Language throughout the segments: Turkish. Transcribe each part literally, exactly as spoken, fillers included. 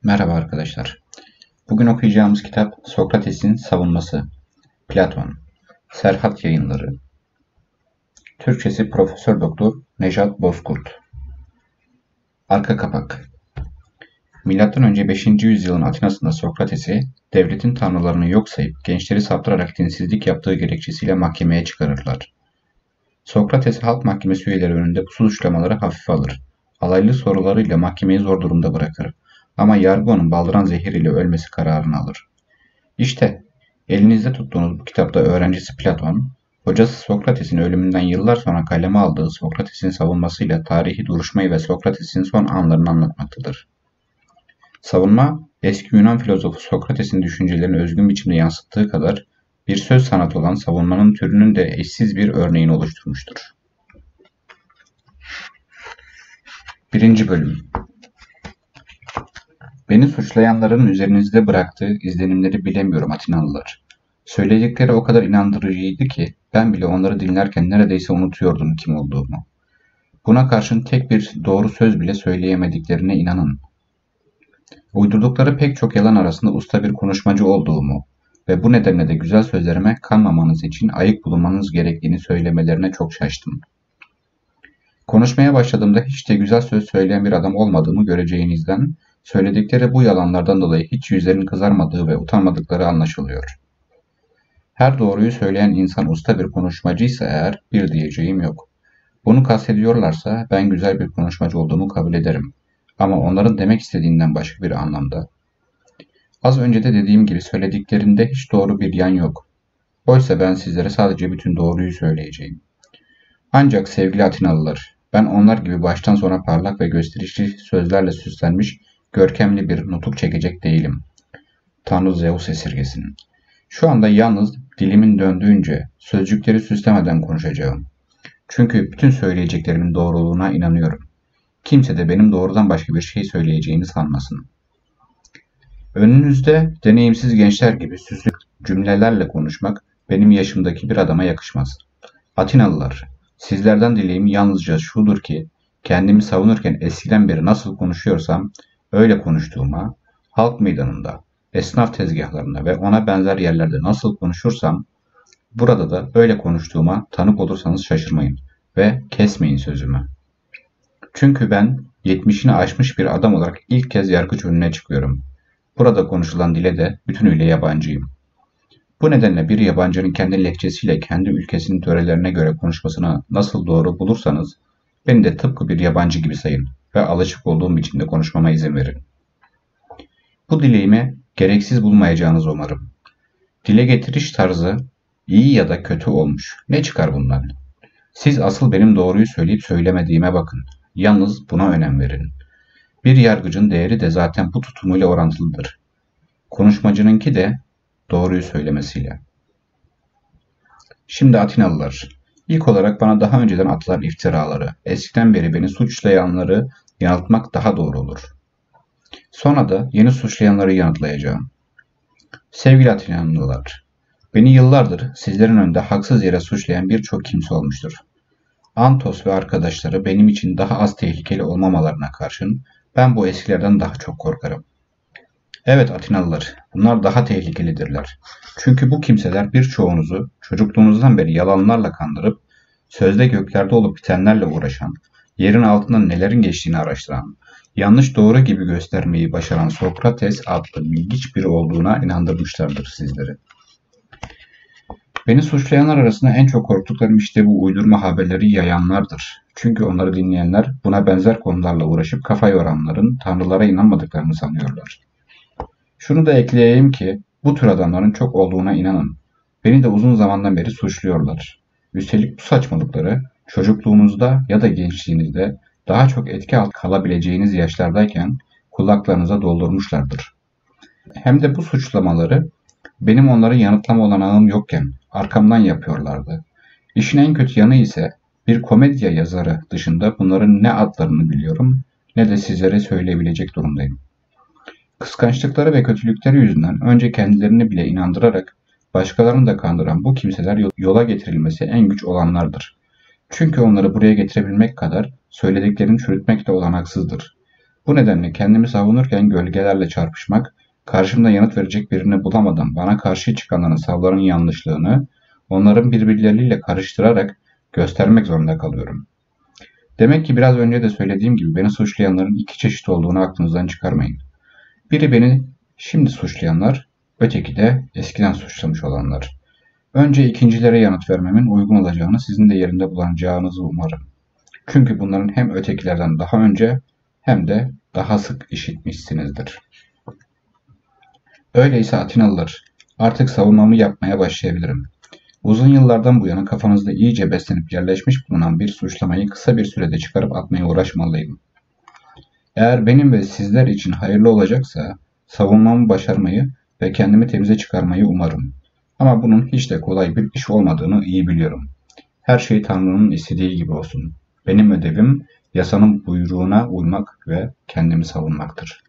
Merhaba arkadaşlar. Bugün okuyacağımız kitap Sokrates'in Savunması. Platon. Serhat Yayınları. Türkçesi Profesör Doktor Nejat Bozkurt. Arka kapak. Milattan önce beşinci yüzyılın Atina'sında Sokrates'i devletin tanrılarını yok sayıp gençleri saptırarak dinsizlik yaptığı gerekçesiyle mahkemeye çıkarırlar. Sokrates halk mahkemesi üyeleri önünde bu suçlamaları hafife alır. Alaylı sorularıyla mahkemeyi zor durumda bırakır. Ama yargı onun baldıran zehiriyle ölmesi kararını alır. İşte elinizde tuttuğunuz bu kitapta öğrencisi Platon, hocası Sokrates'in ölümünden yıllar sonra kaleme aldığı Sokrates'in savunmasıyla tarihi duruşmayı ve Sokrates'in son anlarını anlatmaktadır. Savunma, eski Yunan filozofu Sokrates'in düşüncelerini özgün biçimde yansıttığı kadar bir söz sanatı olan savunmanın türünün de eşsiz bir örneğini oluşturmuştur. Birinci Bölüm. Beni suçlayanların üzerinizde bıraktığı izlenimleri bilemiyorum Atinalılar. Söyledikleri o kadar inandırıcıydı ki ben bile onları dinlerken neredeyse unutuyordum kim olduğumu. Buna karşın tek bir doğru söz bile söyleyemediklerine inanın. Uydurdukları pek çok yalan arasında usta bir konuşmacı olduğumu ve bu nedenle de güzel sözlerime kanmamanız için ayık bulunmanız gerektiğini söylemelerine çok şaştım. Konuşmaya başladığımda hiç de güzel söz söyleyen bir adam olmadığımı göreceğinizden söyledikleri bu yalanlardan dolayı hiç yüzlerinin kızarmadığı ve utanmadıkları anlaşılıyor. Her doğruyu söyleyen insan usta bir konuşmacıysa eğer bir diyeceğim yok. Bunu kastediyorlarsa ben güzel bir konuşmacı olduğumu kabul ederim. Ama onların demek istediğinden başka bir anlamda. Az önce de dediğim gibi söylediklerinde hiç doğru bir yan yok. Oysa ben sizlere sadece bütün doğruyu söyleyeceğim. Ancak sevgili Atinalılar, ben onlar gibi baştan sona parlak ve gösterişli sözlerle süslenmiş, görkemli bir nutuk çekecek değilim. Tanrı Zeus esirgesin. Şu anda yalnız dilimin döndüğünce sözcükleri süslemeden konuşacağım. Çünkü bütün söyleyeceklerimin doğruluğuna inanıyorum. Kimse de benim doğrudan başka bir şey söyleyeceğimi sanmasın. Önünüzde deneyimsiz gençler gibi süslü cümlelerle konuşmak benim yaşımdaki bir adama yakışmaz. Atinalılar, sizlerden dileğim yalnızca şudur ki, kendimi savunurken eskiden beri nasıl konuşuyorsam, öyle konuştuğuma, halk meydanında, esnaf tezgahlarında ve ona benzer yerlerde nasıl konuşursam, burada da öyle konuştuğuma tanık olursanız şaşırmayın ve kesmeyin sözümü. Çünkü ben yetmişini aşmış bir adam olarak ilk kez yargıç önüne çıkıyorum. Burada konuşulan dile de bütünüyle yabancıyım. Bu nedenle bir yabancının kendi lehçesiyle kendi ülkesinin törelerine göre konuşmasını nasıl doğru bulursanız, beni de tıpkı bir yabancı gibi sayın ve alışık olduğum biçimde konuşmama izin verin. Bu dileğimi gereksiz bulmayacağınızı umarım. Dile getiriş tarzı iyi ya da kötü olmuş. Ne çıkar bundan? Siz asıl benim doğruyu söyleyip söylemediğime bakın. Yalnız buna önem verin. Bir yargıcın değeri de zaten bu tutumuyla orantılıdır. Konuşmacınınki de doğruyu söylemesiyle. Şimdi Atinalılar, ilk olarak bana daha önceden atılan iftiraları, eskiden beri beni suçlayanları yanıltmak daha doğru olur. Sonra da yeni suçlayanları yanıtlayacağım. Sevgili Atinalılar, beni yıllardır sizlerin önünde haksız yere suçlayan birçok kimse olmuştur. Antos ve arkadaşları benim için daha az tehlikeli olmamalarına karşın ben bu eskilerden daha çok korkarım. Evet Atinalılar, bunlar daha tehlikelidirler. Çünkü bu kimseler birçoğunuzu çocukluğunuzdan beri yalanlarla kandırıp, sözde göklerde olup bitenlerle uğraşan, yerin altından nelerin geçtiğini araştıran, yanlış doğru gibi göstermeyi başaran Sokrates adlı ilginç biri olduğuna inandırmışlardır sizleri. Beni suçlayanlar arasında en çok korktuklarım işte bu uydurma haberleri yayanlardır. Çünkü onları dinleyenler buna benzer konularla uğraşıp kafa yoranların tanrılara inanmadıklarını sanıyorlar. Şunu da ekleyeyim ki bu tür adamların çok olduğuna inanın. Beni de uzun zamandan beri suçluyorlar. Üstelik bu saçmalıkları çocukluğunuzda ya da gençliğinizde daha çok etki altında kalabileceğiniz yaşlardayken kulaklarınıza doldurmuşlardır. Hem de bu suçlamaları benim onları yanıtlama olanağım yokken arkamdan yapıyorlardı. İşin en kötü yanı ise bir komedya yazarı dışında bunların ne adlarını biliyorum ne de sizlere söyleyebilecek durumdayım. Kıskançlıkları ve kötülükleri yüzünden önce kendilerini bile inandırarak başkalarını da kandıran bu kimseler yola getirilmesi en güç olanlardır. Çünkü onları buraya getirebilmek kadar söylediklerini çürütmek de olanaksızdır. Bu nedenle kendimi savunurken gölgelerle çarpışmak, karşımda yanıt verecek birini bulamadan bana karşı çıkanların savların yanlışlığını, onların birbirleriyle karıştırarak göstermek zorunda kalıyorum. Demek ki biraz önce de söylediğim gibi beni suçlayanların iki çeşit olduğunu aklınızdan çıkarmayın. Biri beni şimdi suçlayanlar, öteki de eskiden suçlamış olanlar. Önce ikincilere yanıt vermemin uygun olacağını sizin de yerinde bulacağınızı umarım. Çünkü bunların hem ötekilerden daha önce hem de daha sık işitmişsinizdir. Öyleyse Atinalılar, artık savunmamı yapmaya başlayabilirim. Uzun yıllardan bu yana kafanızda iyice beslenip yerleşmiş bulunan bir suçlamayı kısa bir sürede çıkarıp atmaya uğraşmalıyım. Eğer benim ve sizler için hayırlı olacaksa savunmamı başarmayı ve kendimi temize çıkarmayı umarım. Ama bunun hiç de kolay bir iş olmadığını iyi biliyorum. Her şey Tanrı'nın istediği gibi olsun. Benim ödevim yasanın buyruğuna uymak ve kendimi savunmaktır.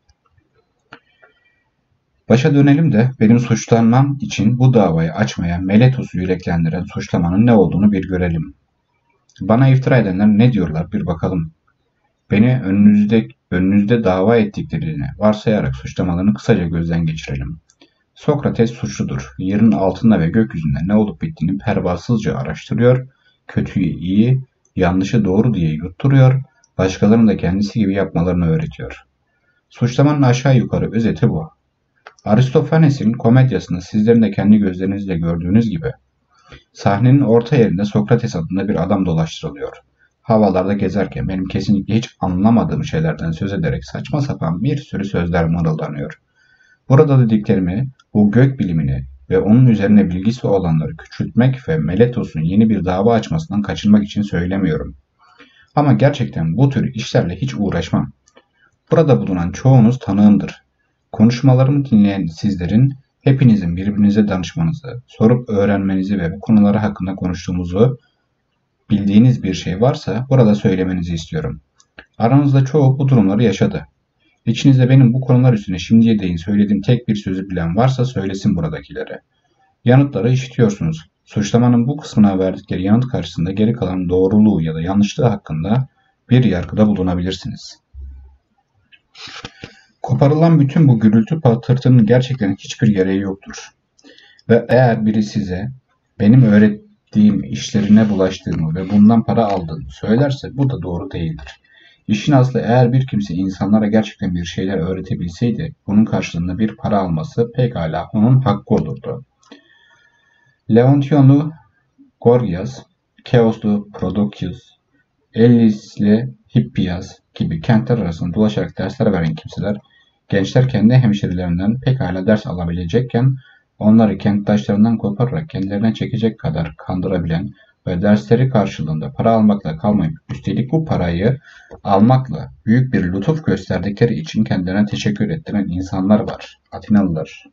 Başa dönelim de benim suçlanmam için bu davayı açmaya Meletos'u yüreklendiren suçlamanın ne olduğunu bir görelim. Bana iftira edenler ne diyorlar bir bakalım. Beni önünüzde, önünüzde dava ettiklerini varsayarak suçlamalarını kısaca gözden geçirelim. Sokrates suçludur. Yerin altında ve gökyüzünde ne olup bittiğini pervasızca araştırıyor, kötüyü iyi, yanlışı doğru diye yutturuyor, başkalarının da kendisi gibi yapmalarını öğretiyor. Suçlamanın aşağı yukarı özeti bu. Aristofanes'in komedyasında sizlerin de kendi gözlerinizle gördüğünüz gibi sahnenin orta yerinde Sokrates adında bir adam dolaştırılıyor. Havalarda gezerken benim kesinlikle hiç anlamadığım şeylerden söz ederek saçma sapan bir sürü sözler mırıldanıyor. Burada dediklerimi, bu gök bilimini ve onun üzerine bilgisi olanları küçültmek ve Meletos'un yeni bir dava açmasından kaçınmak için söylemiyorum. Ama gerçekten bu tür işlerle hiç uğraşmam. Burada bulunan çoğunuz tanığımdır. Konuşmalarımı dinleyen sizlerin hepinizin birbirinize danışmanızı, sorup öğrenmenizi ve bu konuları hakkında konuştuğumuzu bildiğiniz bir şey varsa burada söylemenizi istiyorum. Aranızda çoğu bu durumları yaşadı. İçinizde benim bu konular üstüne şimdiye değin söylediğim tek bir sözü bilen varsa söylesin buradakilere. Yanıtları işitiyorsunuz. Suçlamanın bu kısmına verdikleri yanıt karşısında geri kalan doğruluğu ya da yanlışlığı hakkında bir yargıda bulunabilirsiniz. Koparılan bütün bu gürültü patırtının gerçekten hiçbir gereği yoktur. Ve eğer biri size benim öğrettiğim işlerine bulaştığımı ve bundan para aldığımı söylerse bu da doğru değildir. İşin aslı eğer bir kimse insanlara gerçekten bir şeyler öğretebilseydi bunun karşılığında bir para alması pekala onun hakkı olurdu. Leontyonlu Gorgias, Keoslu Prodocus, Ellisli Hippias gibi kentler arasında dolaşarak dersler veren kimseler gençler kendi hemşerilerinden pekala ders alabilecekken onları kenttaşlarından kopararak kendilerine çekecek kadar kandırabilen ve dersleri karşılığında para almakla kalmayıp üstelik bu parayı almakla büyük bir lütuf gösterdikleri için kendilerine teşekkür ettiren insanlar var. Atinalılar.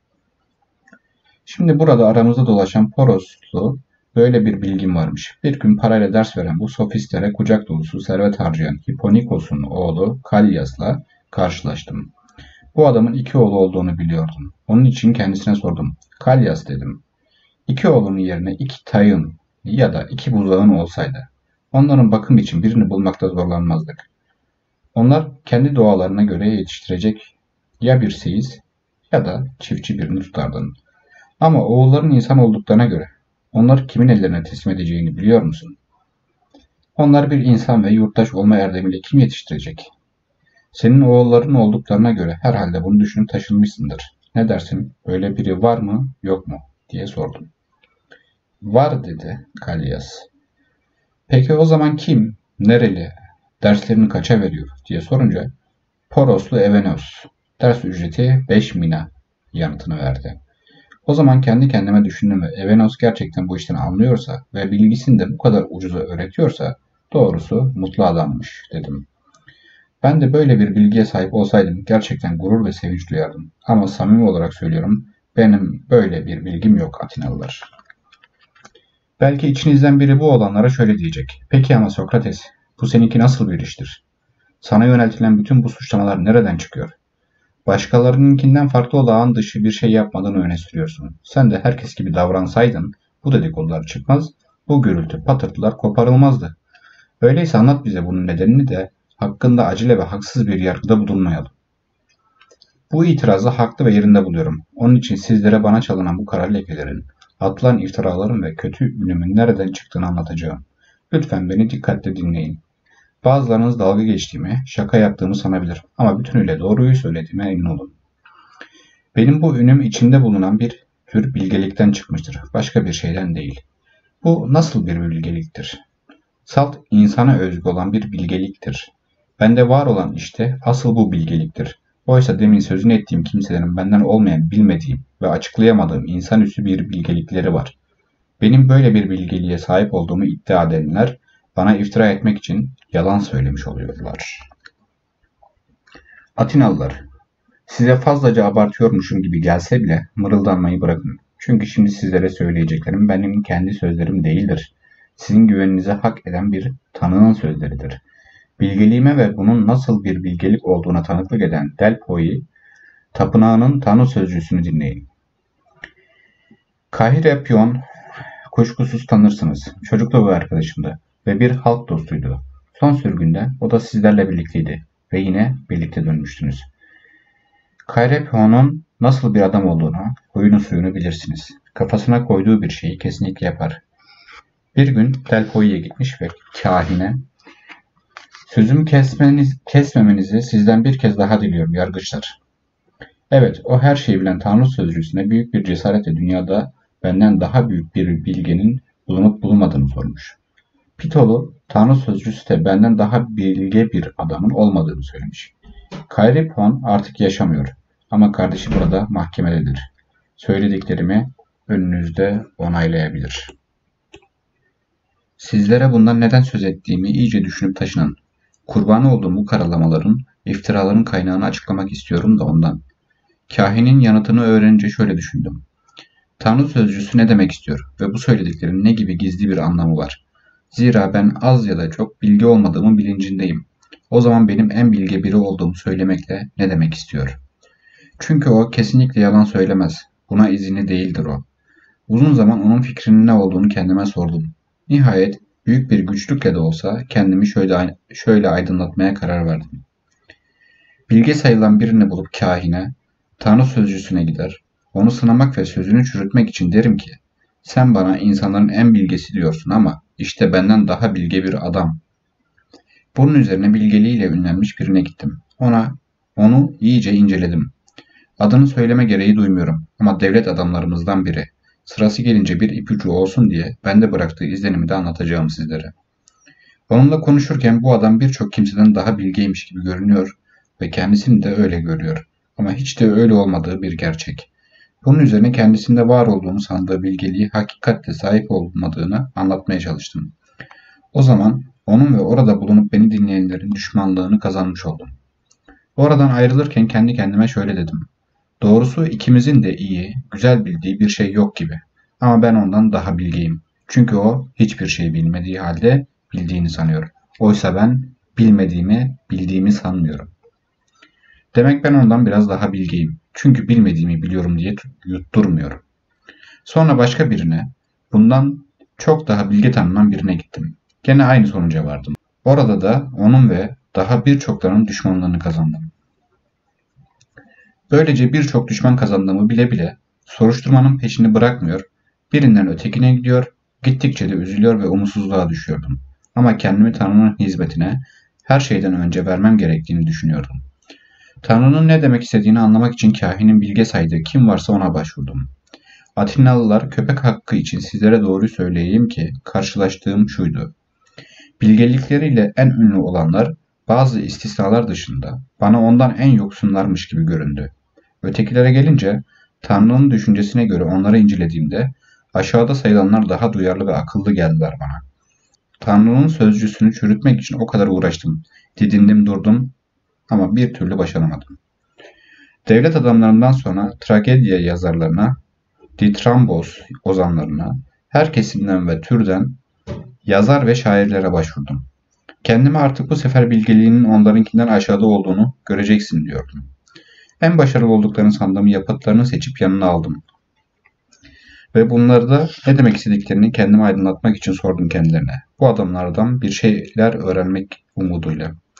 Şimdi burada aramızda dolaşan Poroslu böyle bir bilgim varmış. Bir gün parayla ders veren bu sofistlere kucak dolusu servet harcayan Hipponikos'un oğlu Kalyas'la karşılaştım. Bu adamın iki oğlu olduğunu biliyordum. Onun için kendisine sordum. Kalyas dedim. İki oğlunun yerine iki tayın ya da iki buzağın olsaydı, onların bakım için birini bulmakta zorlanmazdık. Onlar kendi doğalarına göre yetiştirecek ya bir seyis ya da çiftçi birini tutardın. Ama oğulların insan olduklarına göre onları kimin ellerine teslim edeceğini biliyor musun? Onlar bir insan ve yurttaş olma erdemiyle kim yetiştirecek? Senin oğulların olduklarına göre herhalde bunu düşünüp taşınmışsındır. Ne dersin? Öyle biri var mı, yok mu? Diye sordum. Var dedi Kalyas. Peki o zaman kim, nereli, derslerini kaça veriyor diye sorunca Poroslu Evenos, ders ücreti beş mina yanıtını verdi. O zaman kendi kendime düşündüm ve Evenos gerçekten bu işten anlıyorsa ve bilgisini de bu kadar ucuza öğretiyorsa doğrusu mutlu adammış dedim. Ben de böyle bir bilgiye sahip olsaydım gerçekten gurur ve sevinç duyardım. Ama samimi olarak söylüyorum, benim böyle bir bilgim yok Atinalılar. Belki içinizden biri bu olanlara şöyle diyecek. Peki ama Sokrates, bu seninki nasıl bir iştir? Sana yöneltilen bütün bu suçlamalar nereden çıkıyor? Başkalarınınkinden farklı olağan dışı bir şey yapmadığını öne sürüyorsun. Sen de herkes gibi davransaydın bu dedikodular çıkmaz, bu gürültü patırtılar koparılmazdı. Öyleyse anlat bize bunun nedenini de hakkında acele ve haksız bir yargıda bulunmayalım. Bu itirazı haklı ve yerinde buluyorum. Onun için sizlere bana çalınan bu kara lekelerin, atılan iftiraların ve kötü ünümün nereden çıktığını anlatacağım. Lütfen beni dikkatle dinleyin. Bazılarınız dalga geçtiğimi, şaka yaptığımı sanabilir ama bütünüyle doğruyu söylediğime emin olun. Benim bu ünüm içimde bulunan bir tür bilgelikten çıkmıştır, başka bir şeyden değil. Bu nasıl bir bilgeliktir? Salt insana özgü olan bir bilgeliktir. Bende var olan işte asıl bu bilgeliktir. Oysa demin sözünü ettiğim kimselerin benden olmayan, bilmediğim ve açıklayamadığım insanüstü bir bilgelikleri var. Benim böyle bir bilgeliğe sahip olduğumu iddia edenler bana iftira etmek için yalan söylemiş oluyorlar. Atinalılar, size fazlaca abartıyormuşum gibi gelse bile mırıldanmayı bırakın. Çünkü şimdi sizlere söyleyeceklerim benim kendi sözlerim değildir. Sizin güveninize hak eden bir tanığın sözleridir. Bilgeliğime ve bunun nasıl bir bilgelik olduğuna tanıklık eden Delpoi, tapınağının tanrı sözcüsünü dinleyin. Kahirapyon, kuşkusuz tanırsınız. Çocukluk arkadaşımdı ve bir halk dostuydu. Son sürgünde o da sizlerle birlikteydi ve yine birlikte dönmüştünüz. Kahirapyon'un nasıl bir adam olduğunu, huyunu suyunu bilirsiniz. Kafasına koyduğu bir şeyi kesinlikle yapar. Bir gün Delpoi'ye gitmiş ve kahine, sözümü kesmeniz, kesmemenizi sizden bir kez daha diliyorum yargıçlar. Evet, o her şeyi bilen Tanrı sözcüsüne büyük bir cesaretle dünyada benden daha büyük bir bilgenin bulunup bulunmadığını sormuş. Pitolu, Tanrı sözcüsü de benden daha bilge bir adamın olmadığını söylemiş. Kairipon artık yaşamıyor ama kardeşi burada mahkemededir. Söylediklerimi önünüzde onaylayabilir. Sizlere bundan neden söz ettiğimi iyice düşünüp taşının. Kurbanı olduğum bu karalamaların, iftiraların kaynağını açıklamak istiyorum da ondan. Kahinin yanıtını öğrenince şöyle düşündüm. Tanrı sözcüsü ne demek istiyor ve bu söylediklerinin ne gibi gizli bir anlamı var? Zira ben az ya da çok bilgi olmadığımın bilincindeyim. O zaman benim en bilge biri olduğumu söylemekle ne demek istiyor? Çünkü o kesinlikle yalan söylemez. Buna izinli değildir o. Uzun zaman onun fikrinin ne olduğunu kendime sordum. Nihayet büyük bir güçlükle de olsa kendimi şöyle, şöyle aydınlatmaya karar verdim. Bilge sayılan birini bulup kahine, Tanrı sözcüsüne gider, onu sınamak ve sözünü çürütmek için derim ki, sen bana insanların en bilgesi diyorsun ama işte benden daha bilge bir adam. Bunun üzerine bilgeliğiyle ünlenmiş birine gittim. Ona, onu iyice inceledim. Adını söyleme gereği duymuyorum ama devlet adamlarımızdan biri. Sırası gelince bir ipucu olsun diye bende bıraktığı izlenimi de anlatacağım sizlere. Onunla konuşurken bu adam birçok kimseden daha bilgeymiş gibi görünüyor ve kendisini de öyle görüyor. Ama hiç de öyle olmadığı bir gerçek. Bunun üzerine kendisinde var olduğunu sandığı bilgeliği hakikatle sahip olmadığını anlatmaya çalıştım. O zaman onun ve orada bulunup beni dinleyenlerin düşmanlığını kazanmış oldum. Oradan ayrılırken kendi kendime şöyle dedim. Doğrusu ikimizin de iyi, güzel bildiği bir şey yok gibi. Ama ben ondan daha bilgeyim. Çünkü o hiçbir şey bilmediği halde bildiğini sanıyor. Oysa ben bilmediğimi, bildiğimi sanmıyorum. Demek ben ondan biraz daha bilgeyim. Çünkü bilmediğimi biliyorum diye yutturmuyorum. Sonra başka birine, bundan çok daha bilge tanınan birine gittim. Gene aynı sonuca vardım. Orada da onun ve daha birçoklarının düşmanlığını kazandım. Böylece birçok düşman kazandığımı bile bile soruşturmanın peşini bırakmıyor, birinden ötekine gidiyor, gittikçe de üzülüyor ve umutsuzluğa düşüyordum. Ama kendimi Tanrı'nın hizmetine her şeyden önce vermem gerektiğini düşünüyordum. Tanrı'nın ne demek istediğini anlamak için kahinin bilge saydığı kim varsa ona başvurdum. Atinalılar, köpek hakkı için sizlere doğruyu söyleyeyim ki karşılaştığım şuydu. Bilgelikleriyle en ünlü olanlar bazı istisnalar dışında bana ondan en yoksunlarmış gibi göründü. Ötekilere gelince Tanrı'nın düşüncesine göre onları incelediğimde aşağıda sayılanlar daha duyarlı ve akıllı geldiler bana. Tanrı'nın sözcüsünü çürütmek için o kadar uğraştım, didindim durdum ama bir türlü başaramadım. Devlet adamlarından sonra tragedya yazarlarına, Dithrambos ozanlarına, her kesimden ve türden yazar ve şairlere başvurdum. Kendime artık bu sefer bilgeliğinin onlarınkinden aşağıda olduğunu göreceksin diyordum. En başarılı olduklarını sandığım yapıtlarını seçip yanına aldım. Ve bunları da ne demek istediklerini kendime aydınlatmak için sordum kendilerine. Bu adamlardan bir şeyler öğrenmek umuduyla.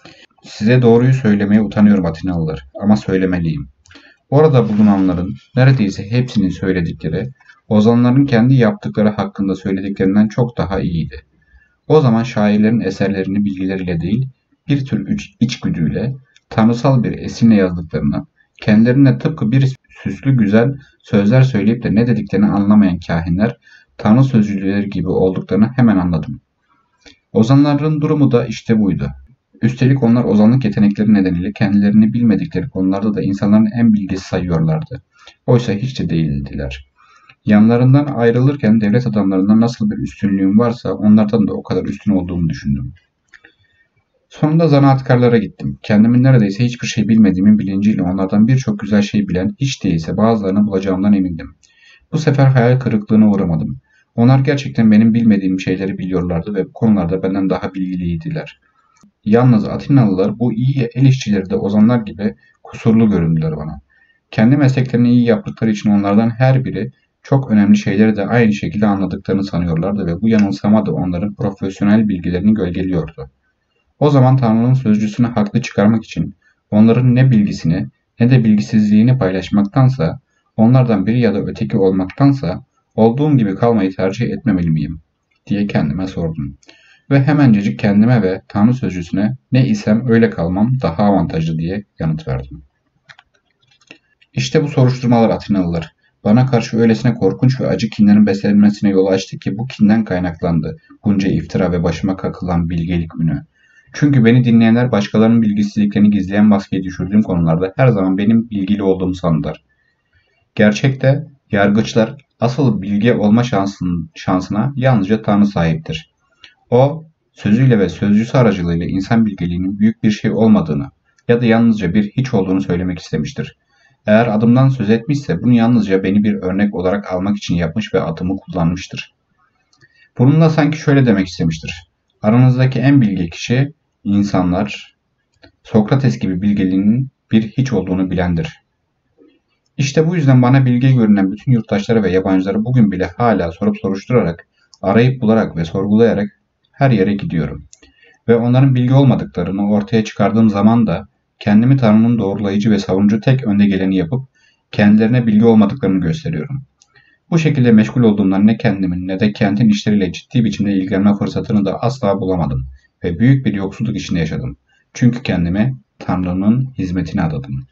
Size doğruyu söylemeye utanıyorum Atinalılar ama söylemeliyim. Orada bulunanların neredeyse hepsinin söyledikleri, ozanların kendi yaptıkları hakkında söylediklerinden çok daha iyiydi. O zaman şairlerin eserlerini bilgileriyle değil, bir tür iç- içgüdüyle, tanrısal bir esinle yazdıklarını, kendilerine tıpkı bir süslü güzel sözler söyleyip de ne dediklerini anlamayan kahinler, tanrı sözcüleri gibi olduklarını hemen anladım. Ozanların durumu da işte buydu. Üstelik onlar ozanlık yetenekleri nedeniyle kendilerini bilmedikleri konularda da insanların en bilgisi sayıyorlardı. Oysa hiç de değildiler. Yanlarından ayrılırken devlet adamlarından nasıl bir üstünlüğüm varsa onlardan da o kadar üstün olduğumu düşündüm. Sonunda zanaatkarlara gittim. Kendimin neredeyse hiçbir şey bilmediğimin bilinciyle onlardan birçok güzel şey bilen, hiç değilse bazılarını bulacağımdan emindim. Bu sefer hayal kırıklığına uğramadım. Onlar gerçekten benim bilmediğim şeyleri biliyorlardı ve bu konularda benden daha bilgiliydiler. Yalnız Atinalılar bu iyi el işçileri de ozanlar gibi kusurlu göründüler bana. Kendi mesleklerini iyi yaptıkları için onlardan her biri çok önemli şeyleri de aynı şekilde anladıklarını sanıyorlardı ve bu yanılsama da onların profesyonel bilgilerini gölgeliyordu. O zaman Tanrı'nın sözcüsünü haklı çıkarmak için onların ne bilgisini ne de bilgisizliğini paylaşmaktansa, onlardan biri ya da öteki olmaktansa olduğum gibi kalmayı tercih etmemeli miyim diye kendime sordum. Ve hemencecik kendime ve Tanrı sözcüsüne ne isem öyle kalmam daha avantajlı diye yanıt verdim. İşte bu soruşturmalar Atinalılar. Bana karşı öylesine korkunç ve acı kinlerin beslenmesine yol açtı ki bu kinden kaynaklandı bunca iftira ve başıma kakılan bilgelik ünü. Çünkü beni dinleyenler başkalarının bilgisizliklerini gizleyen maskeyi düşürdüğüm konularda her zaman benim bilgili olduğumu sandılar. Gerçekte yargıçlar asıl bilge olma şansın, şansına yalnızca Tanrı sahiptir. O, sözüyle ve sözcüsü aracılığıyla insan bilgeliğinin büyük bir şey olmadığını ya da yalnızca bir hiç olduğunu söylemek istemiştir. Eğer adımdan söz etmişse bunu yalnızca beni bir örnek olarak almak için yapmış ve adımı kullanmıştır. Bununla sanki şöyle demek istemiştir. Aranızdaki en bilge kişi insanlar, Sokrates gibi bilgeliğinin bir hiç olduğunu bilendir. İşte bu yüzden bana bilge görünen bütün yurttaşları ve yabancıları bugün bile hala sorup soruşturarak, arayıp bularak ve sorgulayarak her yere gidiyorum. Ve onların bilgi olmadıklarını ortaya çıkardığım zaman da kendimi Tanrı'nın doğrulayıcı ve savunucu tek önde geleni yapıp kendilerine bilgi olmadıklarını gösteriyorum. Bu şekilde meşgul olduğumdan ne kendimin ne de kentin işleriyle ciddi biçimde ilgilenme fırsatını da asla bulamadım ve büyük bir yoksulluk içinde yaşadım. Çünkü kendimi Tanrı'nın hizmetine adadım.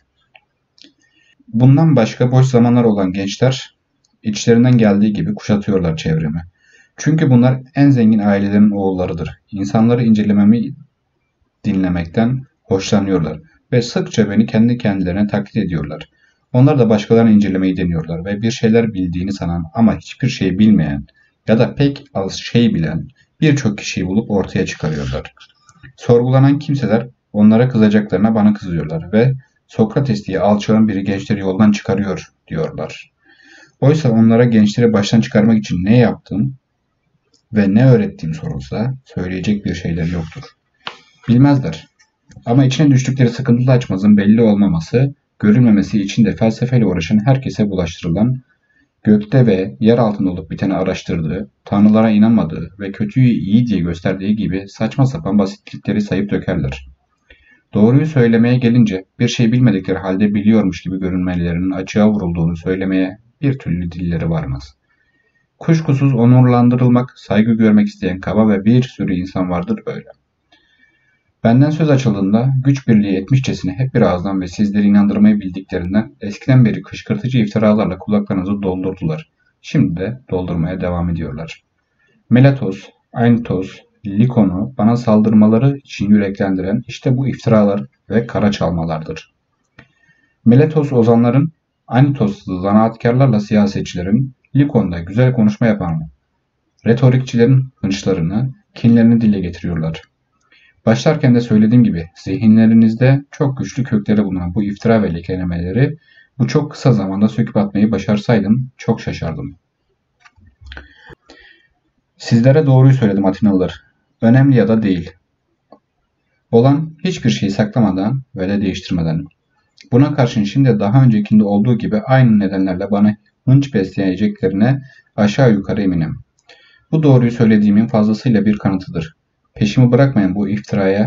Bundan başka boş zamanlar olan gençler içlerinden geldiği gibi kuşatıyorlar çevremi. Çünkü bunlar en zengin ailelerin oğullarıdır. İnsanları incelememi dinlemekten hoşlanıyorlar ve sıkça beni kendi kendilerine taklit ediyorlar. Onlar da başkalarını incelemeyi deniyorlar ve bir şeyler bildiğini sanan ama hiçbir şey bilmeyen ya da pek az şey bilen birçok kişiyi bulup ortaya çıkarıyorlar. Sorgulanan kimseler onlara kızacaklarına bana kızıyorlar ve Sokrates diye alçağın biri gençleri yoldan çıkarıyor diyorlar. Oysa onlara gençleri baştan çıkarmak için ne yaptım ve ne öğrettiğim sorulsa söyleyecek bir şeyler yoktur. Bilmezler. Ama içine düştükleri sıkıntılı açmazın belli olmaması, görülmemesi için de felsefeyle uğraşan herkese bulaştırılan, gökte ve yer altında olup biteni araştırdığı, tanrılara inanmadığı ve kötüyü iyi diye gösterdiği gibi saçma sapan basitlikleri sayıp dökerler. Doğruyu söylemeye gelince bir şey bilmedikleri halde biliyormuş gibi görünmelerinin açığa vurulduğunu söylemeye bir türlü dilleri varmaz. Kuşkusuz onurlandırılmak, saygı görmek isteyen kaba ve bir sürü insan vardır böyle. Benden söz açıldığında güç birliği etmişçesine hep bir ağızdan ve sizleri inandırmayı bildiklerinden eskiden beri kışkırtıcı iftiralarla kulaklarınızı doldurdular. Şimdi de doldurmaya devam ediyorlar. Meletos, Ainitos, Likon'u bana saldırmaları için yüreklendiren işte bu iftiralar ve kara çalmalardır. Meletos ozanların, Ainitos zanaatkarlarla siyasetçilerin, Likon'da güzel konuşma yapan retorikçilerin hınçlarını, kinlerini dile getiriyorlar. Başlarken de söylediğim gibi zihinlerinizde çok güçlü kökleri bulunan bu iftira ve lekelemeleri bu çok kısa zamanda söküp atmayı başarsaydım çok şaşardım. Sizlere doğruyu söyledim Atinalılar. Önemli ya da değil. Olan hiçbir şeyi saklamadan ve de değiştirmeden. Buna karşın şimdi daha öncekinde olduğu gibi aynı nedenlerle bana hınç besleyeceklerine aşağı yukarı eminim. Bu doğruyu söylediğimin fazlasıyla bir kanıtıdır. Peşimi bırakmayan bu iftiraya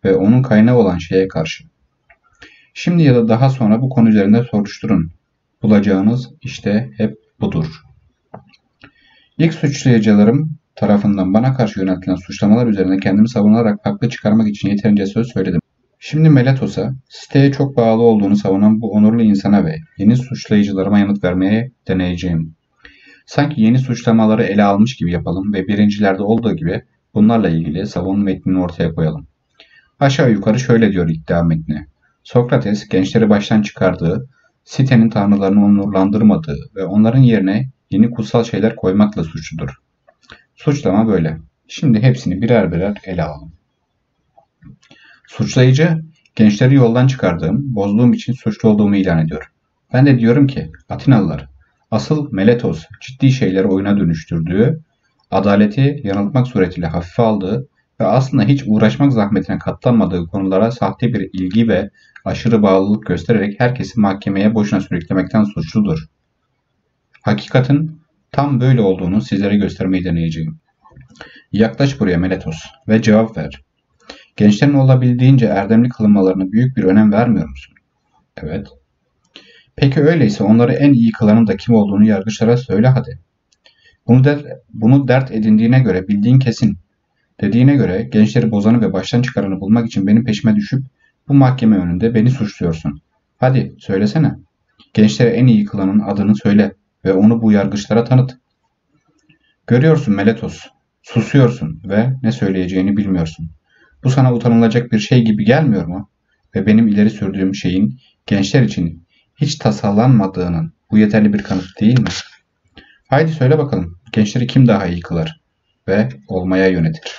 ve onun kaynağı olan şeye karşı. Şimdi ya da daha sonra bu konu üzerinde soruşturun. Bulacağınız işte hep budur. İlk suçlayıcılarım tarafından bana karşı yöneltilen suçlamalar üzerine kendimi savunarak haklı çıkarmak için yeterince söz söyledim. Şimdi Meletos'a, siteye çok bağlı olduğunu savunan bu onurlu insana ve yeni suçlayıcılarıma yanıt vermeye deneyeceğim. Sanki yeni suçlamaları ele almış gibi yapalım ve birincilerde olduğu gibi bunlarla ilgili savunma metnini ortaya koyalım. Aşağı yukarı şöyle diyor iddia metni. Sokrates gençleri baştan çıkardığı, sitenin tanrılarını onurlandırmadığı ve onların yerine yeni kutsal şeyler koymakla suçludur. Suçlama böyle. Şimdi hepsini birer birer ele alalım. Suçlayıcı, gençleri yoldan çıkardığım, bozduğum için suçlu olduğumu ilan ediyor. Ben de diyorum ki, Atinalılar, asıl Meletos ciddi şeyleri oyuna dönüştürdüğü, adaleti yanıltmak suretiyle hafife aldığı ve aslında hiç uğraşmak zahmetine katlanmadığı konulara sahte bir ilgi ve aşırı bağlılık göstererek herkesi mahkemeye boşuna sürüklemekten suçludur. Hakikatin tam böyle olduğunu sizlere göstermeyi deneyeceğim. Yaklaş buraya Meletos ve cevap ver. Gençlerin olabildiğince erdemli kılınmalarına büyük bir önem vermiyor musun? Evet. Peki öyleyse onları en iyi kılanın da kim olduğunu yargıçlara söyle hadi. Bunu, der, bunu dert edindiğine göre bildiğin kesin. Dediğine göre gençleri bozanı ve baştan çıkaranı bulmak için benim peşime düşüp bu mahkeme önünde beni suçluyorsun. Hadi söylesene. Gençlere en iyi kılanın adını söyle ve onu bu yargıçlara tanıt. Görüyorsun Meletos, susuyorsun ve ne söyleyeceğini bilmiyorsun. Bu sana utanılacak bir şey gibi gelmiyor mu? Ve benim ileri sürdüğüm şeyin gençler için hiç tasarlanmadığının bu yeterli bir kanıt değil mi? Haydi söyle bakalım, gençleri kim daha iyi kılar ve olmaya yönetir?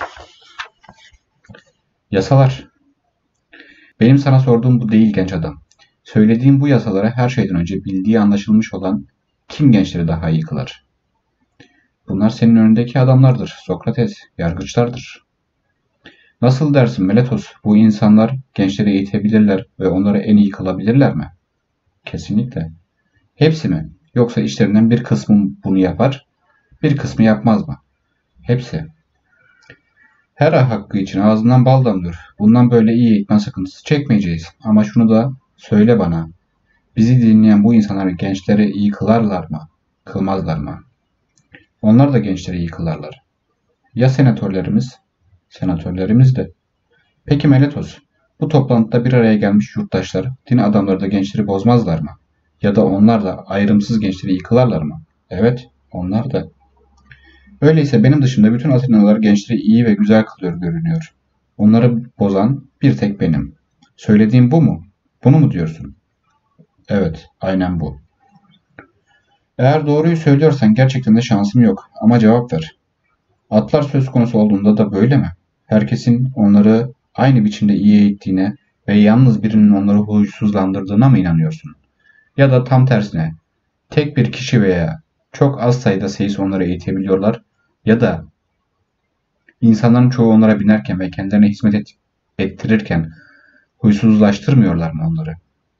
Yasalar. Benim sana sorduğum bu değil genç adam. Söylediğim bu yasalara her şeyden önce bildiği anlaşılmış olan kim gençleri daha iyi kılar? Bunlar senin önündeki adamlardır, Sokrates, yargıçlardır. Nasıl dersin Meletos, bu insanlar gençleri eğitebilirler ve onları en iyi kılabilirler mi? Kesinlikle. Hepsi mi? Yoksa işlerinden bir kısmı bunu yapar, bir kısmı yapmaz mı? Hepsi. Her hakkı için ağzından bal damlıyor. Bundan böyle iyi eğitmen sıkıntısı çekmeyeceğiz. Ama şunu da söyle bana. Bizi dinleyen bu insanlar gençleri iyi kılarlar mı? Kılmazlar mı? Onlar da gençleri iyi kılarlar. Ya senatörlerimiz? Senatörlerimiz de. Peki Meletos, bu toplantıda bir araya gelmiş yurttaşlar, din adamları da gençleri bozmazlar mı? Ya da onlar da ayrımsız gençleri yıkılarlar mı? Evet, onlar da. Öyleyse benim dışında bütün Atinalılar gençleri iyi ve güzel kılıyor görünüyor. Onları bozan bir tek benim. Söylediğim bu mu? Bunu mu diyorsun? Evet, aynen bu. Eğer doğruyu söylüyorsan gerçekten de şansım yok ama cevap ver. Atlar söz konusu olduğunda da böyle mi? Herkesin onları aynı biçimde iyi eğittiğine ve yalnız birinin onları huysuzlandırdığına mı inanıyorsun? Ya da tam tersine, tek bir kişi veya çok az sayıda seyis onları eğitebiliyorlar ya da insanların çoğu onlara binerken ve kendilerine hizmet et, ettirirken huysuzlaştırmıyorlar mı onları?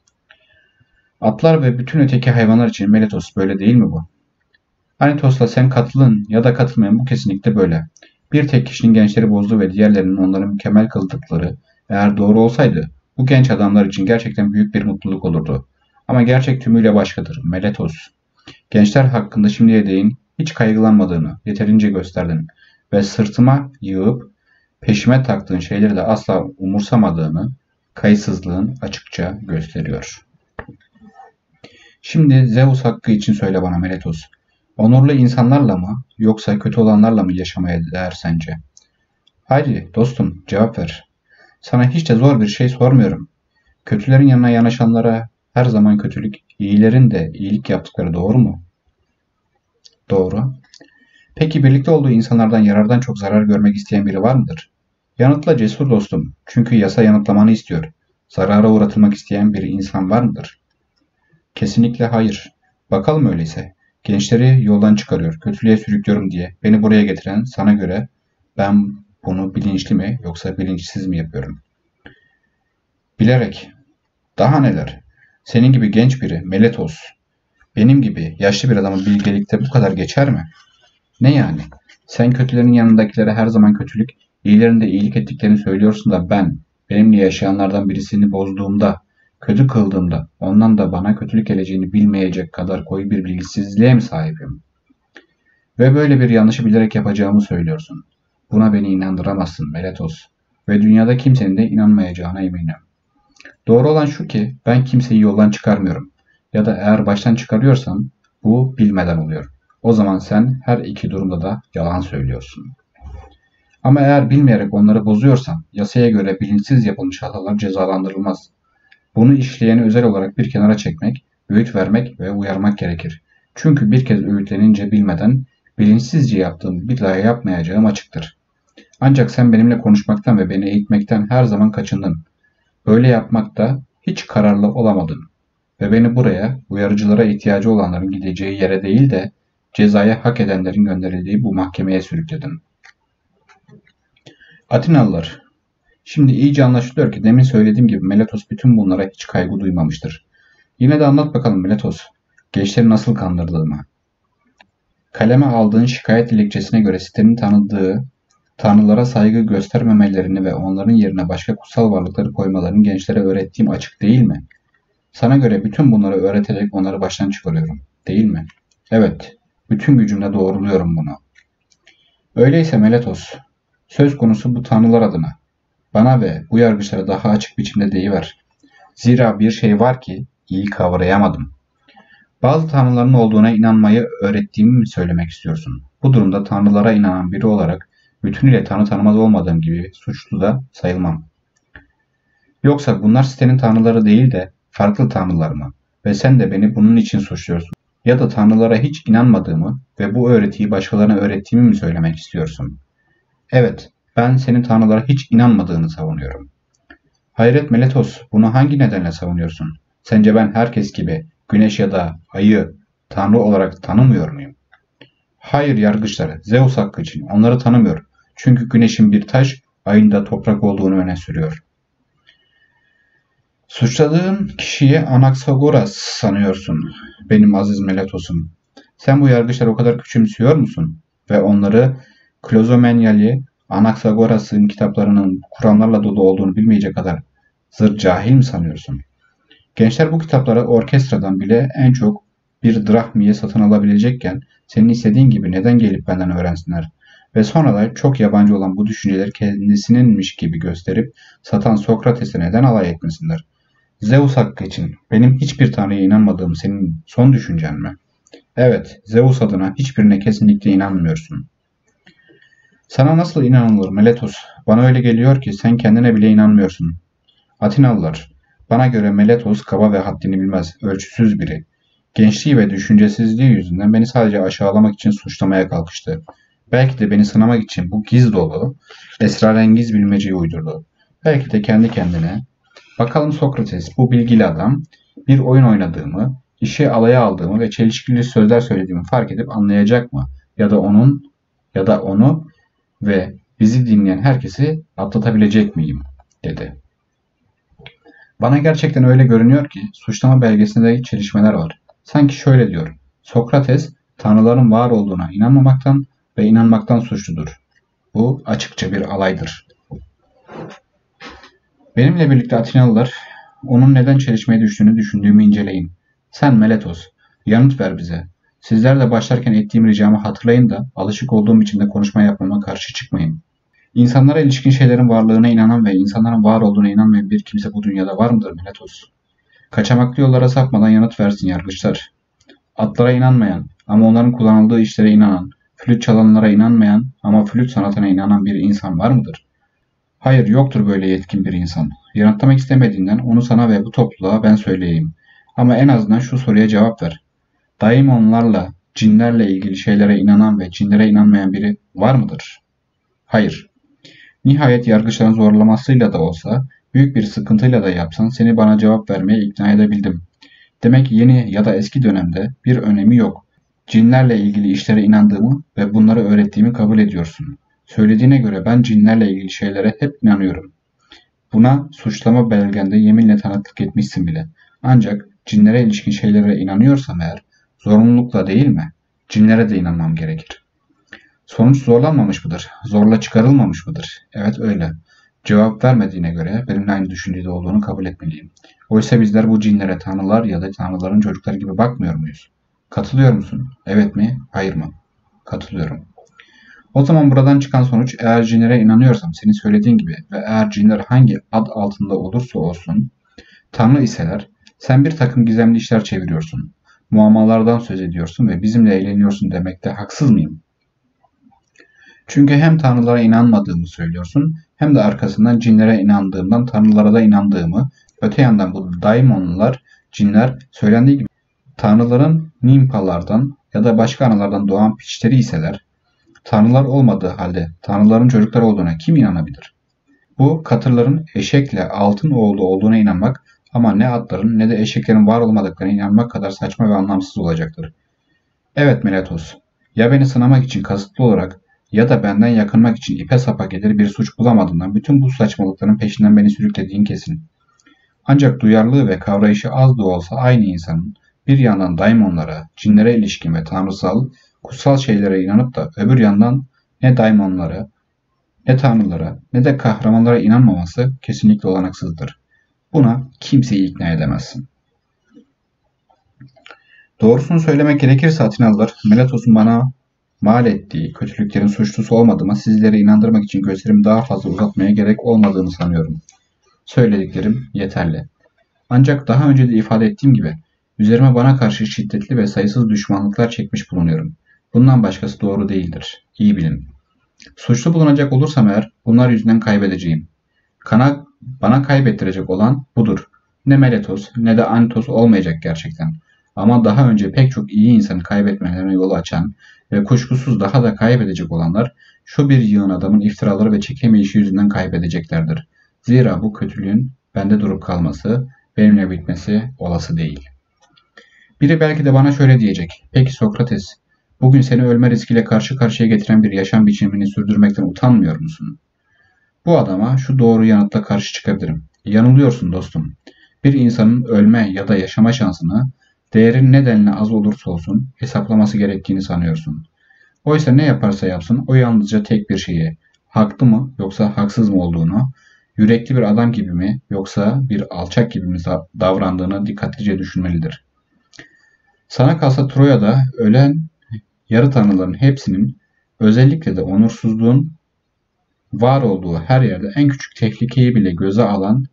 Atlar ve bütün öteki hayvanlar için Meletos böyle değil mi bu? Anitos'la sen katılın ya da katılmayın, bu kesinlikle böyle. Bir tek kişinin gençleri bozduğu ve diğerlerinin onları mükemmel kıldıkları eğer doğru olsaydı bu genç adamlar için gerçekten büyük bir mutluluk olurdu. Ama gerçek tümüyle başkadır Meletos. Gençler hakkında şimdiye değin hiç kaygılanmadığını yeterince gösterdin ve sırtıma yığıp peşime taktığın şeyleri de asla umursamadığını kayıtsızlığın açıkça gösteriyor. Şimdi Zeus hakkı için söyle bana Meletos. Onurlu insanlarla mı yoksa kötü olanlarla mı yaşamaya değer sence? Haydi dostum cevap ver. Sana hiç de zor bir şey sormuyorum. Kötülerin yanına yanaşanlara her zaman kötülük, iyilerin de iyilik yaptıkları doğru mu? Doğru. Peki birlikte olduğu insanlardan yarardan çok zarar görmek isteyen biri var mıdır? Yanıtla cesur dostum. Çünkü yasa yanıtlamanı istiyor. Zarara uğratılmak isteyen bir insan var mıdır? Kesinlikle hayır. Bakalım öyleyse. Gençleri yoldan çıkarıyor, kötülüğe sürüklüyorum diye beni buraya getiren sana göre ben bunu bilinçli mi yoksa bilinçsiz mi yapıyorum? Bilerek. Daha neler? Senin gibi genç biri, Meletos, benim gibi yaşlı bir adamın bilgelikte bu kadar geçer mi? Ne yani? Sen kötülerin yanındakilere her zaman kötülük, iyilerin de iyilik ettiklerini söylüyorsun da ben, benimle yaşayanlardan birisini bozduğumda, kötü kıldığımda ondan da bana kötülük geleceğini bilmeyecek kadar koyu bir bilgisizliğe mi sahibim? Ve böyle bir yanlışı bilerek yapacağımı söylüyorsun. Buna beni inandıramazsın Meletos. Ve dünyada kimsenin de inanmayacağına eminim. Doğru olan şu ki ben kimseyi yoldan çıkarmıyorum. Ya da eğer baştan çıkarıyorsam bu bilmeden oluyor. O zaman sen her iki durumda da yalan söylüyorsun. Ama eğer bilmeyerek onları bozuyorsam yasaya göre bilinçsiz yapılmış hatalar cezalandırılmaz. Bunu işleyeni özel olarak bir kenara çekmek, öğüt vermek ve uyarmak gerekir. Çünkü bir kez öğütlenince bilmeden, bilinçsizce yaptığım bir daha yapmayacağım açıktır. Ancak sen benimle konuşmaktan ve beni eğitmekten her zaman kaçındın. Böyle yapmakta hiç kararlı olamadın. Ve beni buraya, uyarıcılara ihtiyacı olanların gideceği yere değil de cezaya hak edenlerin gönderildiği bu mahkemeye sürükledin. Atinalılar, şimdi iyice anlaşılıyor ki demin söylediğim gibi Meletos bütün bunlara hiç kaygı duymamıştır. Yine de anlat bakalım Meletos, gençleri nasıl kandırdığımı. Kaleme aldığın şikayet dilekçesine göre sitenin tanıdığı, tanrılara saygı göstermemelerini ve onların yerine başka kutsal varlıkları koymalarını gençlere öğrettiğim açık değil mi? Sana göre bütün bunları öğreterek onları baştan çıkarıyorum, değil mi? Evet, bütün gücümle doğruluyorum bunu. Öyleyse Meletos, söz konusu bu tanrılar adına. Bana ve bu yargıçlara daha açık biçimde deyiver. Zira bir şey var ki iyi kavrayamadım. Bazı tanrıların olduğuna inanmayı öğrettiğimi mi söylemek istiyorsun? Bu durumda tanrılara inanan biri olarak bütünüyle tanrı tanımaz olmadığım gibi suçlu da sayılmam. Yoksa bunlar sitenin tanrıları değil de farklı tanrılar mı? Ve sen de beni bunun için suçluyorsun. Ya da tanrılara hiç inanmadığımı ve bu öğretiyi başkalarına öğrettiğimi mi söylemek istiyorsun? Evet, ben senin tanrılara hiç inanmadığını savunuyorum. Hayret Meletos, bunu hangi nedenle savunuyorsun? Sence ben herkes gibi güneş ya da ayı tanrı olarak tanımıyor muyum? Hayır yargıçları, Zeus hakkı için onları tanımıyor. Çünkü güneşin bir taş, ayın da toprak olduğunu öne sürüyor. Suçladığın kişiyi Anaksagoras sanıyorsun, benim aziz Meletos'um. Sen bu yargıçları o kadar küçümsüyor musun? Ve onları Klozomenyali, Anaksagoras'ın kitaplarının kuramlarla dolu olduğunu bilmeyecek kadar zır cahil mi sanıyorsun? Gençler bu kitapları orkestradan bile en çok bir drahmiye satın alabilecekken senin istediğin gibi neden gelip benden öğrensinler? Ve sonra da çok yabancı olan bu düşünceleri kendisininmiş gibi gösterip satan Sokrates'e neden alay etmesinler? Zeus hakkı için benim hiçbir tanrıya inanmadığım senin son düşüncen mi? Evet, Zeus adına hiçbirine kesinlikle inanmıyorsun. Sana nasıl inanılır Meletos? Bana öyle geliyor ki sen kendine bile inanmıyorsun. Atinalılar, bana göre Meletos kaba ve haddini bilmez, ölçüsüz biri. Gençliği ve düşüncesizliği yüzünden beni sadece aşağılamak için suçlamaya kalkıştı. Belki de beni sınamak için bu giz dolu, esrarengiz bilmeceyi uydurdu. Belki de kendi kendine, bakalım Sokrates bu bilgili adam bir oyun oynadığımı, işi alaya aldığımı ve çelişkili sözler söylediğimi fark edip anlayacak mı? Ya da onun ya da onu ve bizi dinleyen herkesi atlatabilecek miyim? Dedi. Bana gerçekten öyle görünüyor ki suçlama belgesinde çelişmeler var. Sanki şöyle diyor. Sokrates tanrıların var olduğuna inanmamaktan ve inanmaktan suçludur. Bu açıkça bir alaydır. Benimle birlikte Atinalılar onun neden çelişmeye düştüğünü düşündüğümü inceleyin. Sen Meletos, yanıt ver bize. Sizler de başlarken ettiğim ricamı hatırlayın da alışık olduğum biçimde konuşma yapmama karşı çıkmayın. İnsanlara ilişkin şeylerin varlığına inanan ve insanların var olduğuna inanmayan bir kimse bu dünyada var mıdır Meletos? Kaçamaklı yollara sapmadan yanıt versin yargıçlar. Atlara inanmayan ama onların kullanıldığı işlere inanan, flüt çalanlara inanmayan ama flüt sanatına inanan bir insan var mıdır? Hayır, yoktur böyle yetkin bir insan. Yanıtlamak istemediğinden onu sana ve bu topluluğa ben söyleyeyim. Ama en azından şu soruya cevap ver. Daimonlarla, cinlerle ilgili şeylere inanan ve cinlere inanmayan biri var mıdır? Hayır. Nihayet yargıçların zorlamasıyla da olsa, büyük bir sıkıntıyla da yapsan seni bana cevap vermeye ikna edebildim. Demek yeni ya da eski dönemde bir önemi yok. Cinlerle ilgili işlere inandığımı ve bunları öğrettiğimi kabul ediyorsun. Söylediğine göre ben cinlerle ilgili şeylere hep inanıyorum. Buna suçlama belgende yeminle tanıklık etmişsin bile. Ancak cinlere ilişkin şeylere inanıyorsam eğer, zorunlulukla değil mi? Cinlere de inanmam gerekir. Sonuç zorlanmamış mıdır? Zorla çıkarılmamış mıdır? Evet öyle. Cevap vermediğine göre benimle aynı düşüncede olduğunu kabul etmeliyim. Oysa bizler bu cinlere tanrılar ya da tanrıların çocukları gibi bakmıyor muyuz? Katılıyor musun? Evet mi? Hayır mı? Katılıyorum. O zaman buradan çıkan sonuç, eğer cinlere inanıyorsam senin söylediğin gibi ve eğer cinler hangi ad altında olursa olsun tanrı iseler, sen bir takım gizemli işler çeviriyorsun. Muammalardan söz ediyorsun ve bizimle eğleniyorsun demekte haksız mıyım? Çünkü hem tanrılara inanmadığımı söylüyorsun, hem de arkasından cinlere inandığımdan tanrılara da inandığımı, öte yandan bu daimonlar, cinler söylendiği gibi tanrıların nimpalardan ya da başka analardan doğan piçleri iseler, tanrılar olmadığı halde tanrıların çocukları olduğuna kim inanabilir? Bu katırların eşekle altın oğlu olduğuna inanmak ama ne atların ne de eşeklerin var olmadıklarına inanmak kadar saçma ve anlamsız olacaktır. Evet Meletos, ya beni sınamak için kasıtlı olarak ya da benden yakınmak için ipe sapa gelir bir suç bulamadığından bütün bu saçmalıkların peşinden beni sürüklediğin kesin. Ancak duyarlılığı ve kavrayışı az da olsa aynı insanın bir yandan daimonlara, cinlere ilişkin ve tanrısal, kutsal şeylere inanıp da öbür yandan ne daimonlara, ne tanrılara, ne de kahramanlara inanmaması kesinlikle olanaksızdır. Buna kimseyi ikna edemezsin. Doğrusunu söylemek gerekirse Atinalılar, Meletos'un bana mal ettiği kötülüklerin suçlusu olmadığıma sizleri inandırmak için gözlerimi daha fazla uzatmaya gerek olmadığını sanıyorum. Söylediklerim yeterli. Ancak daha önce de ifade ettiğim gibi, üzerime bana karşı şiddetli ve sayısız düşmanlıklar çekmiş bulunuyorum. Bundan başkası doğru değildir. İyi bilin. Suçlu bulunacak olursam eğer, bunlar yüzünden kaybedeceğim. Kana, bana kaybettirecek olan budur. Ne Meletos ne de Anitos olmayacak gerçekten. Ama daha önce pek çok iyi insanı kaybetmelerine yol açan ve kuşkusuz daha da kaybedecek olanlar şu bir yığın adamın iftiraları ve çekemeyişi yüzünden kaybedeceklerdir. Zira bu kötülüğün bende durup kalması, benimle bitmesi olası değil. Biri belki de bana şöyle diyecek. Peki Sokrates, bugün seni ölme riskiyle karşı karşıya getiren bir yaşam biçimini sürdürmekten utanmıyor musun? Bu adama şu doğru yanıtla karşı çıkabilirim. Yanılıyorsun dostum. Bir insanın ölme ya da yaşama şansını, değerin nedenle az olursa olsun hesaplaması gerektiğini sanıyorsun. Oysa ne yaparsa yapsın o yalnızca tek bir şeyi, haklı mı yoksa haksız mı olduğunu, yürekli bir adam gibi mi yoksa bir alçak gibi mi davrandığını dikkatlice düşünmelidir. Sana kalsa Troya'da ölen yarı tanrıların hepsinin, özellikle de onursuzluğun var olduğu her yerde en küçük tehlikeyi bile göze alan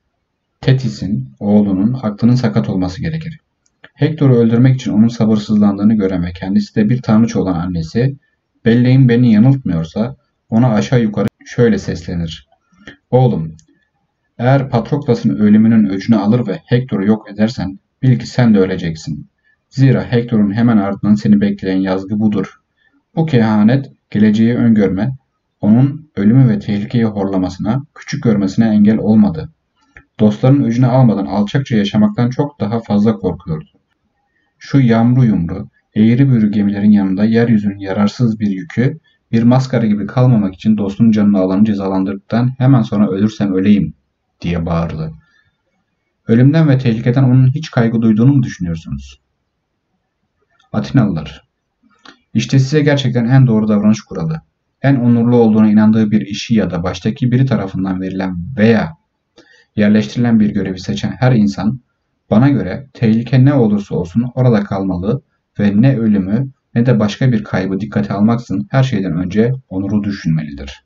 Tetis'in oğlunun aklının sakat olması gerekir. Hektor'u öldürmek için onun sabırsızlandığını gören ve kendisi de bir tanrıç olan annesi, belleğim beni yanıltmıyorsa ona aşağı yukarı şöyle seslenir. Oğlum, eğer Patrokles'in ölümünün öcünü alır ve Hektor'u yok edersen bil ki sen de öleceksin. Zira Hektor'un hemen ardından seni bekleyen yazgı budur. Bu kehanet geleceği öngörme, onun ölümü ve tehlikeyi horlamasına, küçük görmesine engel olmadı. Dostların öcünü almadan alçakça yaşamaktan çok daha fazla korkuyordu. Şu yamru yumru, eğri büğrü gemilerin yanında yeryüzünün yararsız bir yükü, bir maskara gibi kalmamak için dostun canını alanı cezalandırdıktan hemen sonra ölürsem öleyim diye bağırdı. Ölümden ve tehlikeden onun hiç kaygı duyduğunu mu düşünüyorsunuz? Atinalılar, İşte size gerçekten en doğru davranış kuralı. En onurlu olduğuna inandığı bir işi ya da baştaki biri tarafından verilen veya yerleştirilen bir görevi seçen her insan, bana göre tehlike ne olursa olsun orada kalmalı ve ne ölümü ne de başka bir kaybı dikkate almaksızın her şeyden önce onuru düşünmelidir.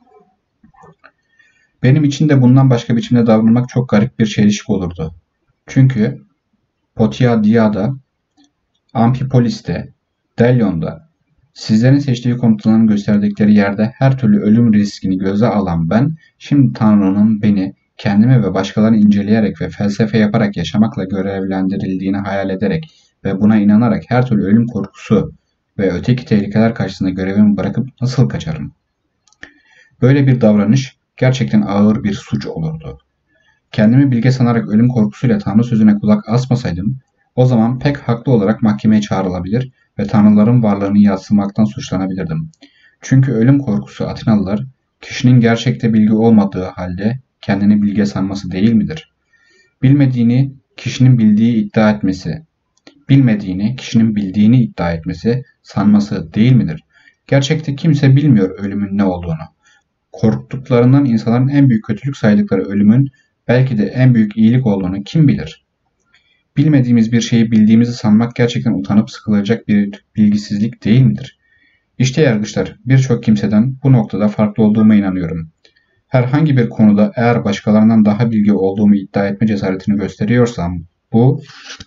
Benim için de bundan başka biçimde davranmak çok garip bir çelişki olurdu. Çünkü Potiadia'da, Amfipolis'te, Delyon'da, sizlerin seçtiği komutanların gösterdikleri yerde her türlü ölüm riskini göze alan ben, şimdi Tanrı'nın beni kendimi ve başkalarını inceleyerek ve felsefe yaparak yaşamakla görevlendirildiğini hayal ederek ve buna inanarak her türlü ölüm korkusu ve öteki tehlikeler karşısında görevimi bırakıp nasıl kaçarım? Böyle bir davranış gerçekten ağır bir suç olurdu. Kendimi bilge sanarak ölüm korkusuyla Tanrı sözüne kulak asmasaydım, o zaman pek haklı olarak mahkemeye çağrılabilir ve tanrıların varlığını yadsımaktan suçlanabilirdim. Çünkü ölüm korkusu Atinalılar, kişinin gerçekte bilgi olmadığı halde kendini bilge sanması değil midir? Bilmediğini kişinin bildiği iddia etmesi, bilmediğini kişinin bildiğini iddia etmesi, sanması değil midir? Gerçekte kimse bilmiyor ölümün ne olduğunu. Korktuklarından insanların en büyük kötülük saydıkları ölümün belki de en büyük iyilik olduğunu kim bilir? Bilmediğimiz bir şeyi bildiğimizi sanmak gerçekten utanıp sıkılacak bir bilgisizlik değil midir? İşte yargıçlar, birçok kimseden bu noktada farklı olduğuma inanıyorum. Herhangi bir konuda eğer başkalarından daha bilgi olduğumu iddia etme cesaretini gösteriyorsam, bu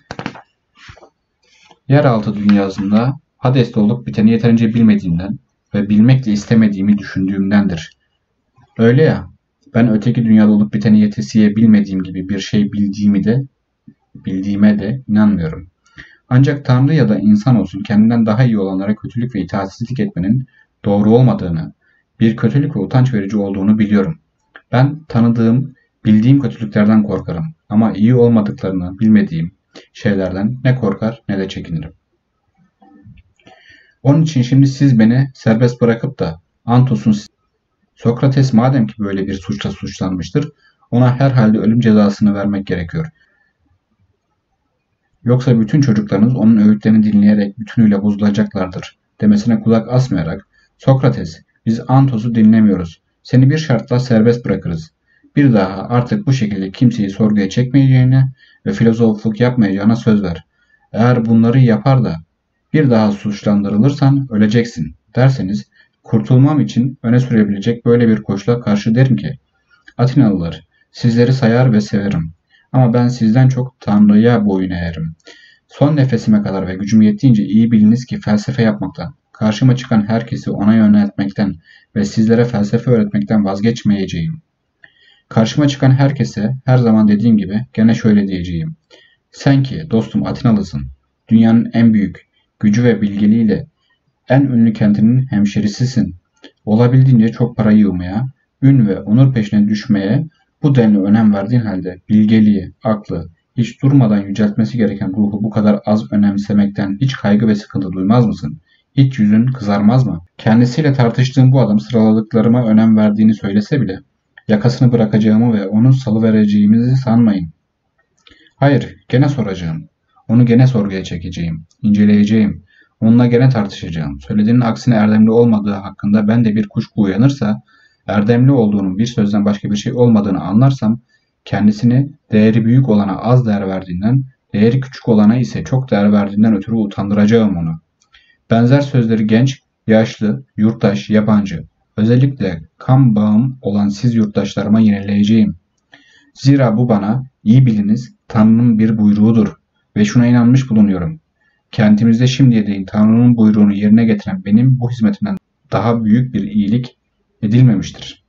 yeraltı dünyasında Hades'te olup biteni yeterince bilmediğimden ve bilmek de istemediğimi düşündüğümdendir. Öyle ya, ben öteki dünyada olup biteni yetesiye bilmediğim gibi bir şey bildiğimi de bildiğime de inanmıyorum. Ancak Tanrı ya da insan olsun kendinden daha iyi olanlara kötülük ve itaatsizlik etmenin doğru olmadığını, bir kötülük ve utanç verici olduğunu biliyorum. Ben tanıdığım, bildiğim kötülüklerden korkarım ama iyi olmadıklarını bilmediğim şeylerden ne korkar ne de çekinirim. Onun için şimdi siz beni serbest bırakıp da Antos'un Sokrates madem ki böyle bir suçla suçlanmıştır, ona herhalde ölüm cezasını vermek gerekiyor. Yoksa bütün çocuklarınız onun öğütlerini dinleyerek bütünüyle bozulacaklardır demesine kulak asmayarak, Sokrates, biz Antos'u dinlemiyoruz. Seni bir şartla serbest bırakırız. Bir daha artık bu şekilde kimseyi sorguya çekmeyeceğine ve filozofluk yapmayacağına söz ver. Eğer bunları yapar da bir daha suçlandırılırsan öleceksin derseniz, kurtulmam için öne sürebilecek böyle bir koşula karşı derim ki, Atinalılar, sizleri sayar ve severim. Ama ben sizden çok Tanrı'ya boyun eğerim. Son nefesime kadar ve gücüm yettiğince iyi biliniz ki felsefe yapmaktan, karşıma çıkan herkesi ona yöneltmekten ve sizlere felsefe öğretmekten vazgeçmeyeceğim. Karşıma çıkan herkese her zaman dediğim gibi gene şöyle diyeceğim. Sen ki dostum Atinalısın, dünyanın en büyük, gücü ve bilgeliğiyle en ünlü kentinin hemşerisisin. Olabildiğince çok para yığmaya, ün ve onur peşine düşmeye bu denli önem verdiğin halde bilgeliği, aklı, hiç durmadan yüceltmesi gereken ruhu bu kadar az önemsemekten hiç kaygı ve sıkıntı duymaz mısın? Hiç yüzün kızarmaz mı? Kendisiyle tartıştığım bu adam sıraladıklarıma önem verdiğini söylese bile yakasını bırakacağımı ve onu salıvereceğimizi sanmayın. Hayır, gene soracağım. Onu gene sorguya çekeceğim, inceleyeceğim. Onunla gene tartışacağım. Söylediğinin aksine erdemli olmadığı hakkında ben de bir kuşku uyanırsa, erdemli olduğunun bir sözden başka bir şey olmadığını anlarsam, kendisini değeri büyük olana az değer verdiğinden, değeri küçük olana ise çok değer verdiğinden ötürü utandıracağım onu. Benzer sözleri genç, yaşlı, yurttaş, yabancı, özellikle kan bağım olan siz yurttaşlarıma yineleyeceğim. Zira bu bana, iyi biliniz, Tanrı'nın bir buyruğudur ve şuna inanmış bulunuyorum. Kentimizde şimdiye değin Tanrı'nın buyruğunu yerine getiren benim bu hizmetimden daha büyük bir iyilik edilmemiştir.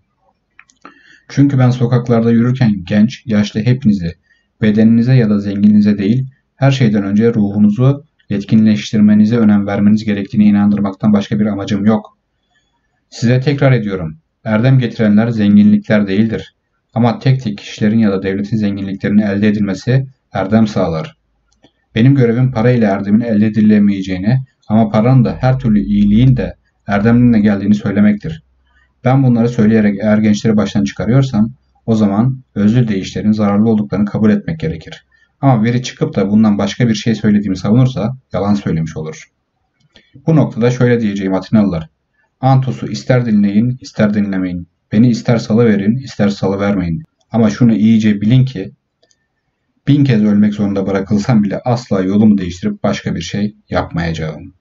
Çünkü ben sokaklarda yürürken genç, yaşlı hepinizi, bedeninize ya da zengininize değil, her şeyden önce ruhunuzu yetkinleştirmenize önem vermeniz gerektiğini inandırmaktan başka bir amacım yok. Size tekrar ediyorum, erdem getirenler zenginlikler değildir. Ama tek tek kişilerin ya da devletin zenginliklerini elde edilmesi erdem sağlar. Benim görevim para ile erdemin elde edilemeyeceğini ama paranın da her türlü iyiliğin de erdemle geldiğini söylemektir. Ben bunları söyleyerek eğer gençleri baştan çıkarıyorsam o zaman özlü deyişlerin zararlı olduklarını kabul etmek gerekir. Ama biri çıkıp da bundan başka bir şey söylediğimi savunursa yalan söylemiş olur. Bu noktada şöyle diyeceğim Atinalılar. Antos'u ister dinleyin ister dinlemeyin. Beni ister salıverin ister salıvermeyin. Ama şunu iyice bilin ki bin kez ölmek zorunda bırakılsam bile asla yolumu değiştirip başka bir şey yapmayacağım.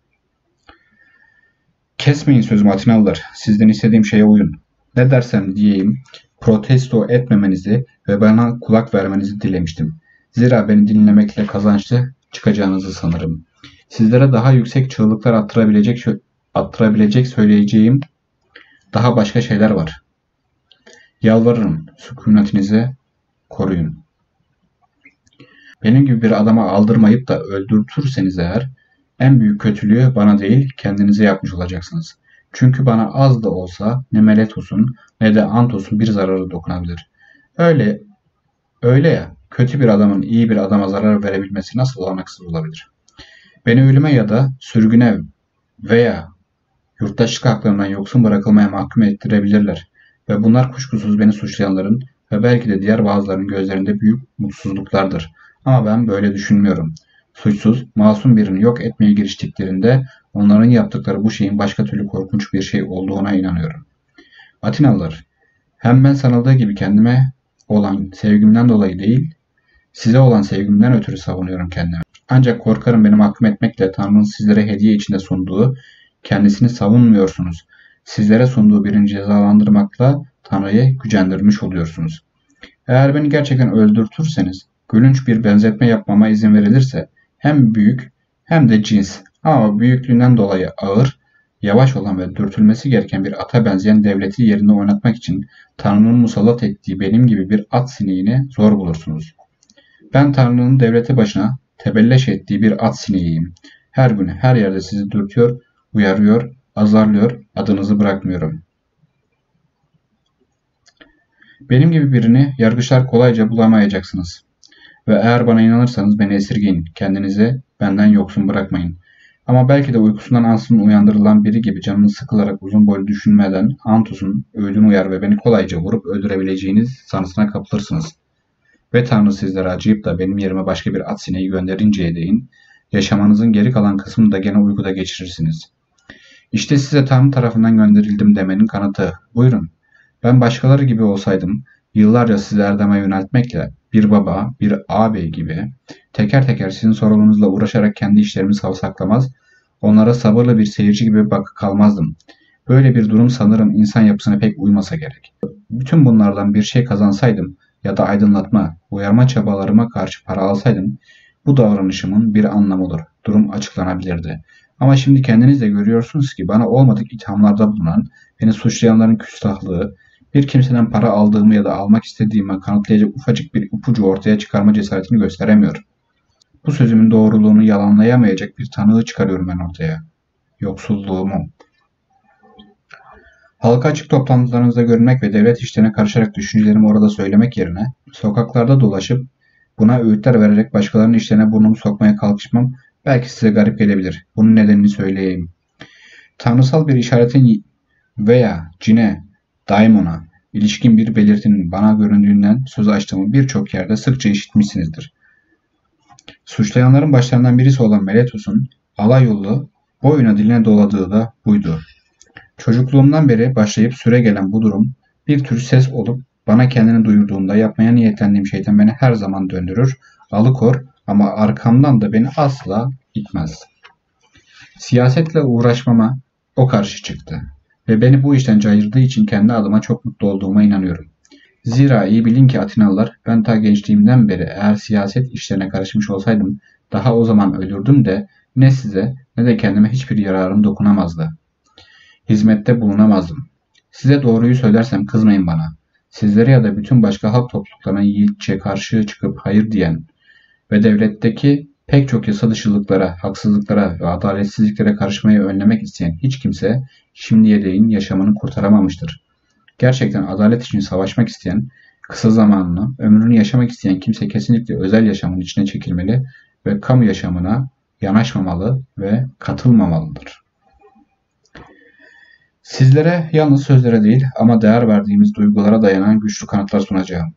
Kesmeyin sözümü Atinalılar. Sizden istediğim şeye uyun. Ne dersem diyeyim, protesto etmemenizi ve bana kulak vermenizi dilemiştim. Zira beni dinlemekle kazançlı çıkacağınızı sanırım. Sizlere daha yüksek çığlıklar attırabilecek, attırabilecek söyleyeceğim daha başka şeyler var. Yalvarırım, sükunetinizi koruyun. Benim gibi bir adama aldırmayıp da öldürtürseniz eğer, en büyük kötülüğü bana değil kendinize yapmış olacaksınız. Çünkü bana az da olsa ne Meletos'un ne de Antos'un bir zararı dokunabilir. Öyle, öyle ya, kötü bir adamın iyi bir adama zarar verebilmesi nasıl olanaksız olabilir? Beni ölüme ya da sürgüne veya yurttaşlık haklarından yoksun bırakılmaya mahkum ettirebilirler. Ve bunlar kuşkusuz beni suçlayanların ve belki de diğer bazılarının gözlerinde büyük mutsuzluklardır. Ama ben böyle düşünmüyorum. Suçsuz, masum birini yok etmeye giriştiklerinde onların yaptıkları bu şeyin başka türlü korkunç bir şey olduğuna inanıyorum. Atinalılar, hem ben sanıldığı gibi kendime olan sevgimden dolayı değil, size olan sevgimden ötürü savunuyorum kendimi. Ancak korkarım benim hakkım etmekle Tanrı'nın sizlere hediye içinde sunduğu, kendisini savunmuyorsunuz. Sizlere sunduğu birini cezalandırmakla Tanrı'yı gücendirmiş oluyorsunuz. Eğer beni gerçekten öldürtürseniz, gülünç bir benzetme yapmama izin verilirse, hem büyük hem de cins ama büyüklüğünden dolayı ağır, yavaş olan ve dürtülmesi gereken bir ata benzeyen devleti yerinde oynatmak için Tanrı'nın musallat ettiği benim gibi bir at sineğini zor bulursunuz. Ben Tanrı'nın devleti başına tebelleş ettiği bir at sineğiyim. Her gün her yerde sizi dürtüyor, uyarıyor, azarlıyor, adınızı bırakmıyorum. Benim gibi birini yargıçlar kolayca bulamayacaksınız. Ve eğer bana inanırsanız beni esirgeyin, kendinizi benden yoksun bırakmayın. Ama belki de uykusundan ansızın uyandırılan biri gibi canınız sıkılarak uzun boylu düşünmeden Antus'un öğüdünü uyar ve beni kolayca vurup öldürebileceğiniz sanısına kapılırsınız. Ve Tanrı sizlere acıyıp da benim yerime başka bir at sineği gönderinceye değin, yaşamanızın geri kalan kısmını da gene uykuda geçirirsiniz. İşte size Tanrı tarafından gönderildim demenin kanıtı. Buyurun. Ben başkaları gibi olsaydım, yıllarca sizi erdeme yöneltmekle bir baba, bir ağabey gibi teker teker sizin sorununuzla uğraşarak kendi işlerimi savsaklamaz, onlara sabırlı bir seyirci gibi bakıp kalmazdım. Böyle bir durum sanırım insan yapısına pek uymasa gerek. Bütün bunlardan bir şey kazansaydım ya da aydınlatma, uyarma çabalarıma karşı para alsaydım, bu davranışımın bir anlamı olur. Durum açıklanabilirdi. Ama şimdi kendiniz de görüyorsunuz ki bana olmadık ithamlarda bulunan, beni suçlayanların küstahlığı, bir kimseden para aldığımı ya da almak istediğimi kanıtlayacak ufacık bir ipucu ortaya çıkarma cesaretini gösteremiyor. Bu sözümün doğruluğunu yalanlayamayacak bir tanığı çıkarıyorum ben ortaya. Yoksulluğumu. Halka açık toplantılarınızda görünmek ve devlet işlerine karışarak düşüncelerimi orada söylemek yerine, sokaklarda dolaşıp buna öğütler vererek başkalarının işlerine burnumu sokmaya kalkışmam belki size garip gelebilir. Bunun nedenini söyleyeyim. Tanrısal bir işaretin veya cine, daimona ilişkin bir belirtinin bana göründüğünden söz açtığımı birçok yerde sıkça işitmişsinizdir. Suçlayanların başlarından birisi olan Meletus'un alay yolu boyuna diline doladığı da buydu. Çocukluğumdan beri başlayıp süre gelen bu durum bir tür ses olup bana kendini duyurduğunda yapmaya niyetlendiğim şeyden beni her zaman döndürür, alıkor ama arkamdan da beni asla itmez. Siyasetle uğraşmama o karşı çıktı ve beni bu işten cayırdığı için kendi adıma çok mutlu olduğuma inanıyorum. Zira iyi bilin ki Atinalılar, ben ta gençliğimden beri eğer siyaset işlerine karışmış olsaydım daha o zaman ölürdüm de ne size ne de kendime hiçbir yararım dokunamazdı. Hizmette bulunamazdım. Size doğruyu söylersem kızmayın bana. Sizlere ya da bütün başka halk topluluklarına yiğitçe karşı çıkıp hayır diyen ve devletteki pek çok yasa dışılıklara, haksızlıklara ve adaletsizliklere karışmayı önlemek isteyen hiç kimse şimdiye değin yaşamını kurtaramamıştır. Gerçekten adalet için savaşmak isteyen, kısa zamanını, ömrünü yaşamak isteyen kimse kesinlikle özel yaşamın içine çekilmeli ve kamu yaşamına yanaşmamalı ve katılmamalıdır. Sizlere yalnız sözlere değil ama değer verdiğimiz duygulara dayanan güçlü kanıtlar sunacağım.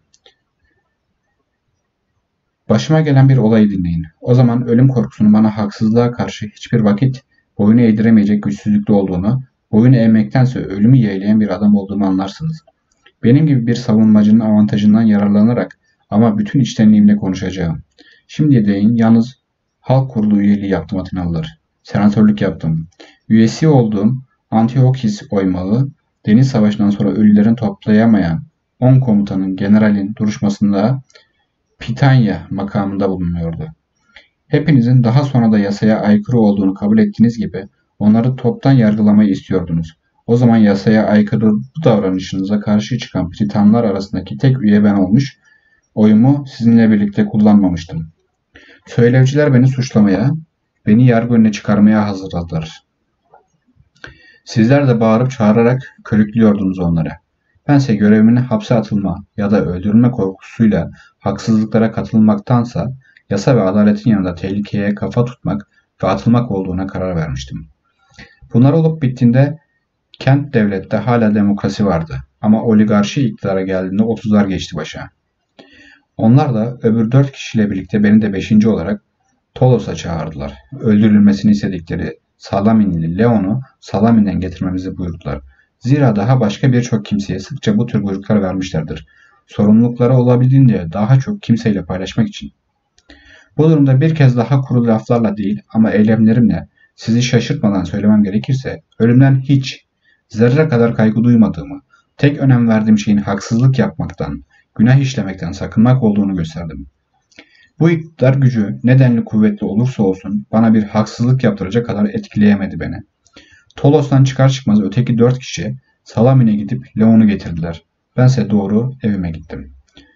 Başıma gelen bir olayı dinleyin. O zaman ölüm korkusunun bana haksızlığa karşı hiçbir vakit boyun eğdiremeyecek güçsüzlükte olduğunu, boyun eğmektense ölümü yeğleyen bir adam olduğumu anlarsınız. Benim gibi bir savunmacının avantajından yararlanarak ama bütün içtenliğimle konuşacağım. Şimdiye değin yalnız halk kurulu üyeliği yaptım Atinalılar. Senatörlük yaptım. Üyesi olduğum Antiochis oymağı, Deniz Savaşı'ndan sonra ölülerin toplayamayan on komutanın generalin duruşmasında Pitanya makamında bulunuyordu. Hepinizin daha sonra da yasaya aykırı olduğunu kabul ettiğiniz gibi onları toptan yargılamayı istiyordunuz. O zaman yasaya aykırı bu davranışınıza karşı çıkan Pritanlar arasındaki tek üye ben olmuş, oyumu sizinle birlikte kullanmamıştım. Söylevciler beni suçlamaya, beni yargı önüne çıkarmaya hazırladılar. Sizler de bağırıp çağırarak körüklüyordunuz onları. Bense görevimin hapse atılma ya da öldürülme korkusuyla haksızlıklara katılmaktansa yasa ve adaletin yanında tehlikeye kafa tutmak ve atılmak olduğuna karar vermiştim. Bunlar olup bittiğinde kent devlette hala demokrasi vardı ama oligarşi iktidara geldiğinde otuzlar geçti başa. Onlar da öbür dört kişiyle birlikte beni de beşinci olarak Tolos'a çağırdılar. Öldürülmesini istedikleri Salaminli Leon'u Salamin'den getirmemizi buyurdular. Zira daha başka birçok kimseye sıkça bu tür buyruklar vermişlerdir. Sorumlulukları olabildiğince daha çok kimseyle paylaşmak için. Bu durumda bir kez daha kuru laflarla değil ama eylemlerimle sizi şaşırtmadan söylemem gerekirse ölümden hiç, zerre kadar kaygı duymadığımı, tek önem verdiğim şeyin haksızlık yapmaktan, günah işlemekten sakınmak olduğunu gösterdim. Bu iktidar gücü nedenli kuvvetli olursa olsun bana bir haksızlık yaptıracak kadar etkileyemedi beni. Tolos'tan çıkar çıkmaz öteki dört kişi Salamin'e gidip Leon'u getirdiler. Bense doğru evime gittim.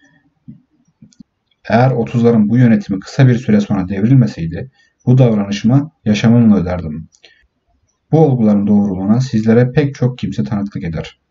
Eğer otuzların bu yönetimi kısa bir süre sonra devrilmeseydi, bu davranışımı yaşamımla öderdim. Bu olguların doğruluğuna sizlere pek çok kimse tanıklık eder.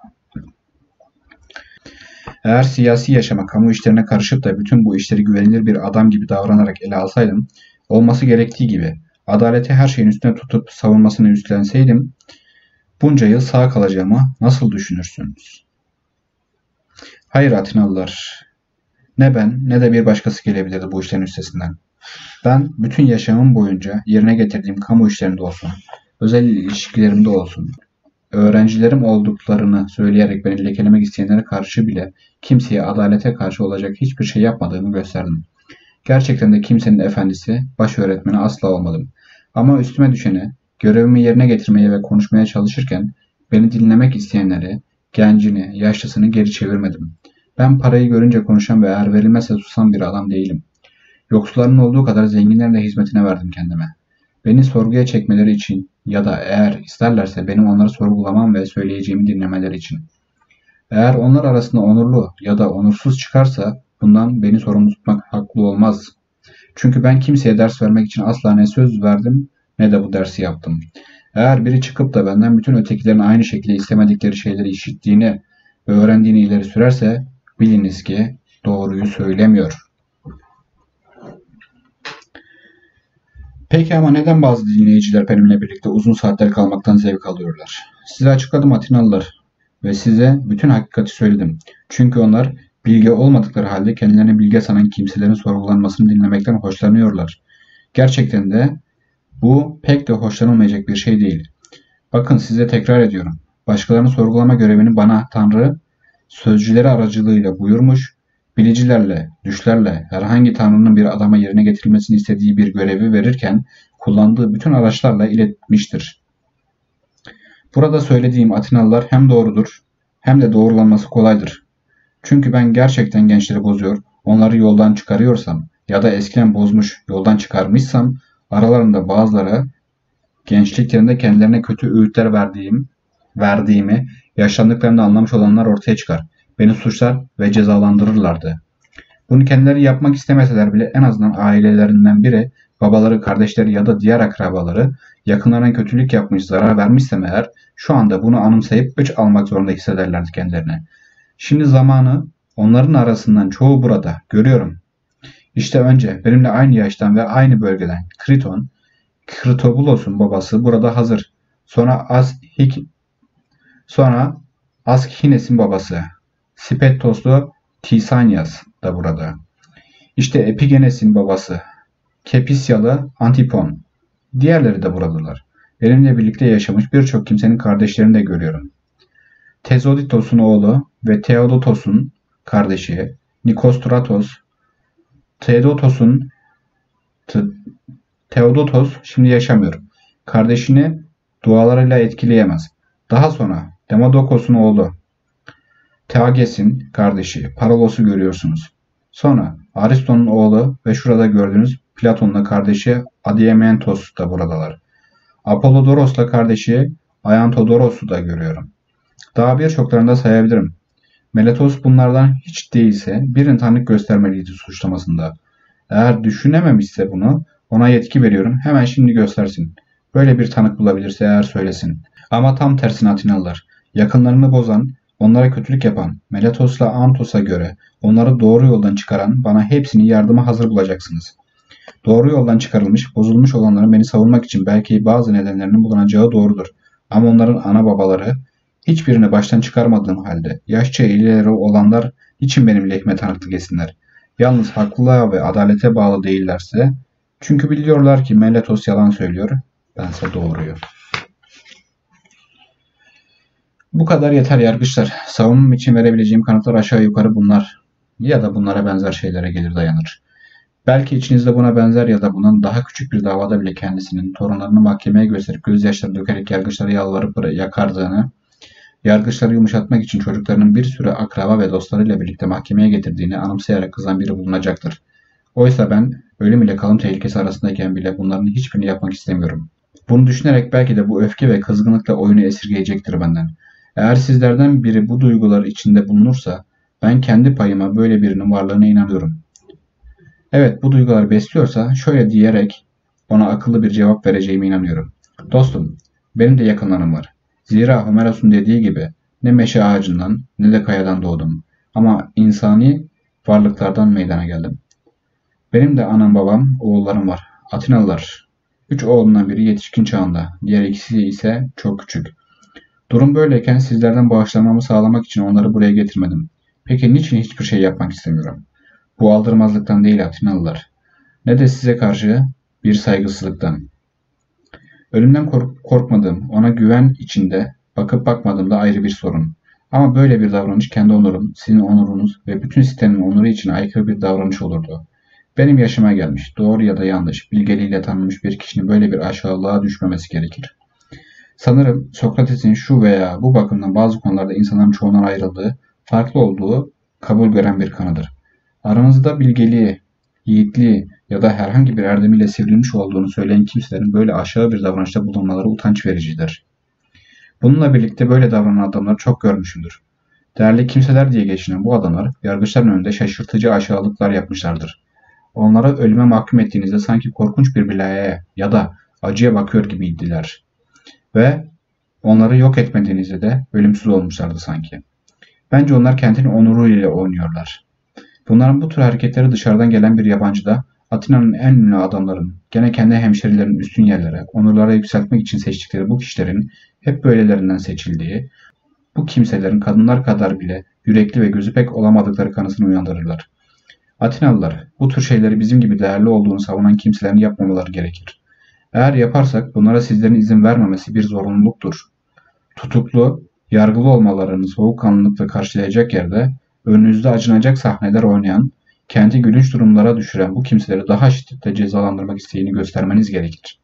Eğer siyasi yaşama, kamu işlerine karışıp da bütün bu işleri güvenilir bir adam gibi davranarak ele alsaydım, olması gerektiği gibi adaleti her şeyin üstüne tutup savunmasını üstlenseydim, bunca yıl sağ kalacağımı nasıl düşünürsünüz? Hayır Atinalılar, ne ben ne de bir başkası gelebilirdi bu işlerin üstesinden. Ben bütün yaşamım boyunca yerine getirdiğim kamu işlerinde olsun, özel ilişkilerimde olsun, öğrencilerim olduklarını söyleyerek beni lekelemek isteyenlere karşı bile kimseye adalete karşı olacak hiçbir şey yapmadığımı gösterdim. Gerçekten de kimsenin efendisi, baş öğretmeni asla olmadım. Ama üstüme düşeni, görevimi yerine getirmeye ve konuşmaya çalışırken beni dinlemek isteyenleri, gencini, yaşlısını geri çevirmedim. Ben parayı görünce konuşan ve eğer verilmezse susan bir adam değilim. Yoksulların olduğu kadar zenginlerin de hizmetine verdim kendime. Beni sorguya çekmeleri için ya da eğer isterlerse benim onları sorgulamam ve söyleyeceğimi dinlemeleri için. Eğer onlar arasında onurlu ya da onursuz çıkarsa bundan beni sorumlu tutmak haklı olmaz. Çünkü ben kimseye ders vermek için asla ne söz verdim ne de bu dersi yaptım. Eğer biri çıkıp da benden bütün ötekilerin aynı şekilde istemedikleri şeyleri işittiğini ve öğrendiğini ileri sürerse biliniz ki doğruyu söylemiyor. Peki ama neden bazı dinleyiciler benimle birlikte uzun saatler kalmaktan zevk alıyorlar? Size açıkladım Atinalılar ve size bütün hakikati söyledim. Çünkü onlar bilge olmadıkları halde kendilerini bilge sanan kimselerin sorgulanmasını dinlemekten hoşlanıyorlar. Gerçekten de bu pek de hoşlanılmayacak bir şey değil. Bakın size tekrar ediyorum. Başkalarını sorgulama görevini bana Tanrı sözcüleri aracılığıyla buyurmuş, bilicilerle, düşlerle herhangi Tanrı'nın bir adama yerine getirilmesini istediği bir görevi verirken kullandığı bütün araçlarla iletmiştir. Burada söylediğim Atinalılar hem doğrudur hem de doğrulanması kolaydır. Çünkü ben gerçekten gençleri bozuyor, onları yoldan çıkarıyorsam ya da eskiden bozmuş, yoldan çıkarmışsam aralarında bazıları gençliklerinde kendilerine kötü öğütler verdiğim, verdiğimi yaşlandıklarında anlamış olanlar ortaya çıkar. Beni suçlar ve cezalandırırlardı. Bunu kendileri yapmak istemeseler bile en azından ailelerinden biri, babaları, kardeşleri ya da diğer akrabaları yakınlarına kötülük yapmış, zarar vermişsem eğer şu anda bunu anımsayıp öç almak zorunda hissederlerdi kendilerine. Şimdi zamanı onların arasından çoğu burada. Görüyorum. İşte önce benimle aynı yaştan ve aynı bölgeden Kriton, Kritobulos'un babası burada hazır. Sonra Ashik, sonra Askhines'in babası Spettoslu Tisanias da burada. İşte Epigenes'in babası Kepisyalı Antipon. Diğerleri de buradalar. Benimle birlikte yaşamış birçok kimsenin kardeşlerini de görüyorum. Tezoditos'un oğlu ve Theodotos'un kardeşi Nikostratos, Theodotos'un Theodotos şimdi yaşamıyor. Kardeşini dualarıyla etkileyemez. Daha sonra Demodokos'un oğlu Theages'in kardeşi Paralos'u görüyorsunuz. Sonra Aristo'nun oğlu ve şurada gördüğünüz Platon'la kardeşi Adiamentos da buradalar. Apollodoros'la kardeşi Ayantodoros'u da görüyorum. Daha birçoklarını da sayabilirim. Meletos bunlardan hiç değilse birini tanık göstermeliydi suçlamasında. Eğer düşünememişse bunu ona yetki veriyorum, hemen şimdi göstersin. Böyle bir tanık bulabilirse eğer söylesin. Ama tam tersine Atinalılar, yakınlarını bozan, onlara kötülük yapan, Meletos'la Antos'a göre onları doğru yoldan çıkaran bana hepsini yardıma hazır bulacaksınız. Doğru yoldan çıkarılmış, bozulmuş olanların beni savunmak için belki bazı nedenlerinin bulunacağı doğrudur. Ama onların ana babaları hiçbirini baştan çıkarmadığım halde yaşça ileri olanlar niçin benim lehime tanıklık etsinler? Yalnız haklılığa ve adalete bağlı değillerse, çünkü biliyorlar ki Meletos yalan söylüyor, bense doğruyu. Bu kadar yeter yargıçlar. Savunmam için verebileceğim kanıtlar aşağı yukarı bunlar ya da bunlara benzer şeylere gelir dayanır. Belki içinizde buna benzer ya da bundan daha küçük bir davada bile kendisinin torunlarını mahkemeye gösterip gözyaşları dökerek yargıçlara yalvarıp yakardığını, yargıçları yumuşatmak için çocuklarının bir sürü akraba ve dostlarıyla birlikte mahkemeye getirdiğini anımsayarak kızan biri bulunacaktır. Oysa ben ölüm ile kalım tehlikesi arasındayken bile bunların hiçbirini yapmak istemiyorum. Bunu düşünerek belki de bu öfke ve kızgınlıkla oyunu esirgeyecektir benden. Eğer sizlerden biri bu duygular içinde bulunursa, ben kendi payıma böyle birinin varlığına inanıyorum. Evet, bu duygular besliyorsa şöyle diyerek ona akıllı bir cevap vereceğime inanıyorum. Dostum, benim de yakınlarım var. Zira Homeros'un dediği gibi ne meşe ağacından ne de kayadan doğdum. Ama insani varlıklardan meydana geldim. Benim de anam babam, oğullarım var. Atinalılar. Üç oğlumdan biri yetişkin çağında, diğer ikisi ise çok küçük. Durum böyleyken sizlerden bağışlanmamı sağlamak için onları buraya getirmedim. Peki niçin hiçbir şey yapmak istemiyorum? Bu aldırmazlıktan değil Atinalılar. Ne de size karşı bir saygısızlıktan. Ölümden kork korkmadığım, ona güven içinde bakıp bakmadığım da ayrı bir sorun. Ama böyle bir davranış kendi onurum, sizin onurunuz ve bütün sitenin onuru için aykırı bir davranış olurdu. Benim yaşıma gelmiş, doğru ya da yanlış, bilgeliğiyle tanınmış bir kişinin böyle bir aşağılığa düşmemesi gerekir. Sanırım Sokrates'in şu veya bu bakımdan bazı konularda insanların çoğundan ayrıldığı, farklı olduğu kabul gören bir kanıdır. Aranızda bilgeliği, yiğitliği ya da herhangi bir erdemiyle sivrilmiş olduğunu söyleyen kimselerin böyle aşağı bir davranışta bulunmaları utanç vericidir. Bununla birlikte böyle davranan adamları çok görmüşümdür. Değerli kimseler diye geçinen bu adamlar yargıçların önünde şaşırtıcı aşağılıklar yapmışlardır. Onları ölüme mahkum ettiğinizde sanki korkunç bir belayaya ya da acıya bakıyor gibiydiler. Ve onları yok etmediğinizde de ölümsüz olmuşlardı sanki. Bence onlar kentin onuruyla oynuyorlar. Bunların bu tür hareketleri dışarıdan gelen bir yabancı da Atina'nın en ünlü adamların, gene kendi hemşerilerinin üstün yerlere, onurlara yükseltmek için seçtikleri bu kişilerin hep böylelerinden seçildiği, bu kimselerin kadınlar kadar bile yürekli ve gözü pek olamadıkları kanısını uyandırırlar. Atinalılar, bu tür şeyleri bizim gibi değerli olduğunu savunan kimselerin yapmamaları gerekir. Eğer yaparsak bunlara sizlerin izin vermemesi bir zorunluluktur. Tutuklu, yargılı olmalarını soğukkanlılıkla karşılayacak yerde önünüzde acınacak sahneler oynayan, kenti gülünç durumlara düşüren bu kimseleri daha şiddetle cezalandırmak isteğini göstermeniz gerekir.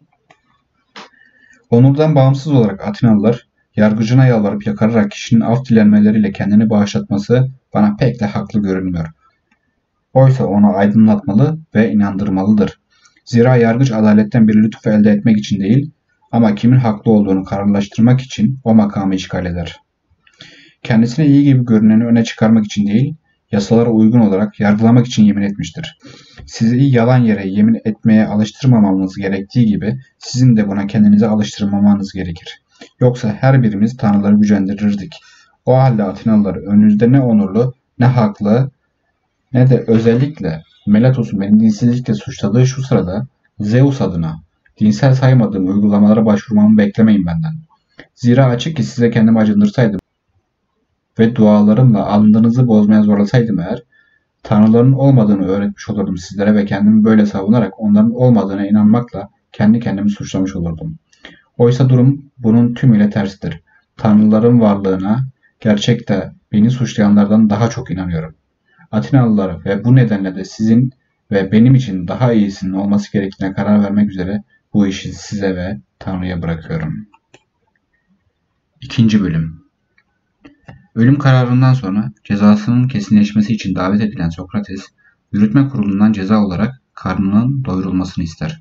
Onurdan bağımsız olarak Atinalılar, yargıcına yalvarıp yakararak kişinin af dilenmeleriyle kendini bağışlatması bana pek de haklı görünmüyor. Oysa onu aydınlatmalı ve inandırmalıdır. Zira yargıç adaletten bir lütuf elde etmek için değil, ama kimin haklı olduğunu kararlaştırmak için o makamı işgal eder. Kendisine iyi gibi görüneni öne çıkarmak için değil, yasalara uygun olarak yargılamak için yemin etmiştir. Sizi yalan yere yemin etmeye alıştırmamanız gerektiği gibi sizin de buna kendinize alıştırmamanız gerekir. Yoksa her birimiz tanrıları gücendirirdik. O halde Atinalılar önünüzde ne onurlu, ne haklı, ne de özellikle Melatos'un beni dinsizlikle suçladığı şu sırada Zeus adına dinsel saymadığım uygulamalara başvurmamı beklemeyin benden. Zira açık ki size kendimi acındırsaydım ve dualarımla andınızı bozmaya zorlasaydım eğer, tanrıların olmadığını öğretmiş olurdum sizlere ve kendimi böyle savunarak onların olmadığına inanmakla kendi kendimi suçlamış olurdum. Oysa durum bunun tümüyle tersidir. Tanrıların varlığına gerçekte beni suçlayanlardan daha çok inanıyorum. Atinalılar ve bu nedenle de sizin ve benim için daha iyisinin olması gerektiğine karar vermek üzere bu işi size ve Tanrı'ya bırakıyorum. İkinci bölüm. Ölüm kararından sonra cezasının kesinleşmesi için davet edilen Sokrates, yürütme kurulundan ceza olarak karnının doyurulmasını ister.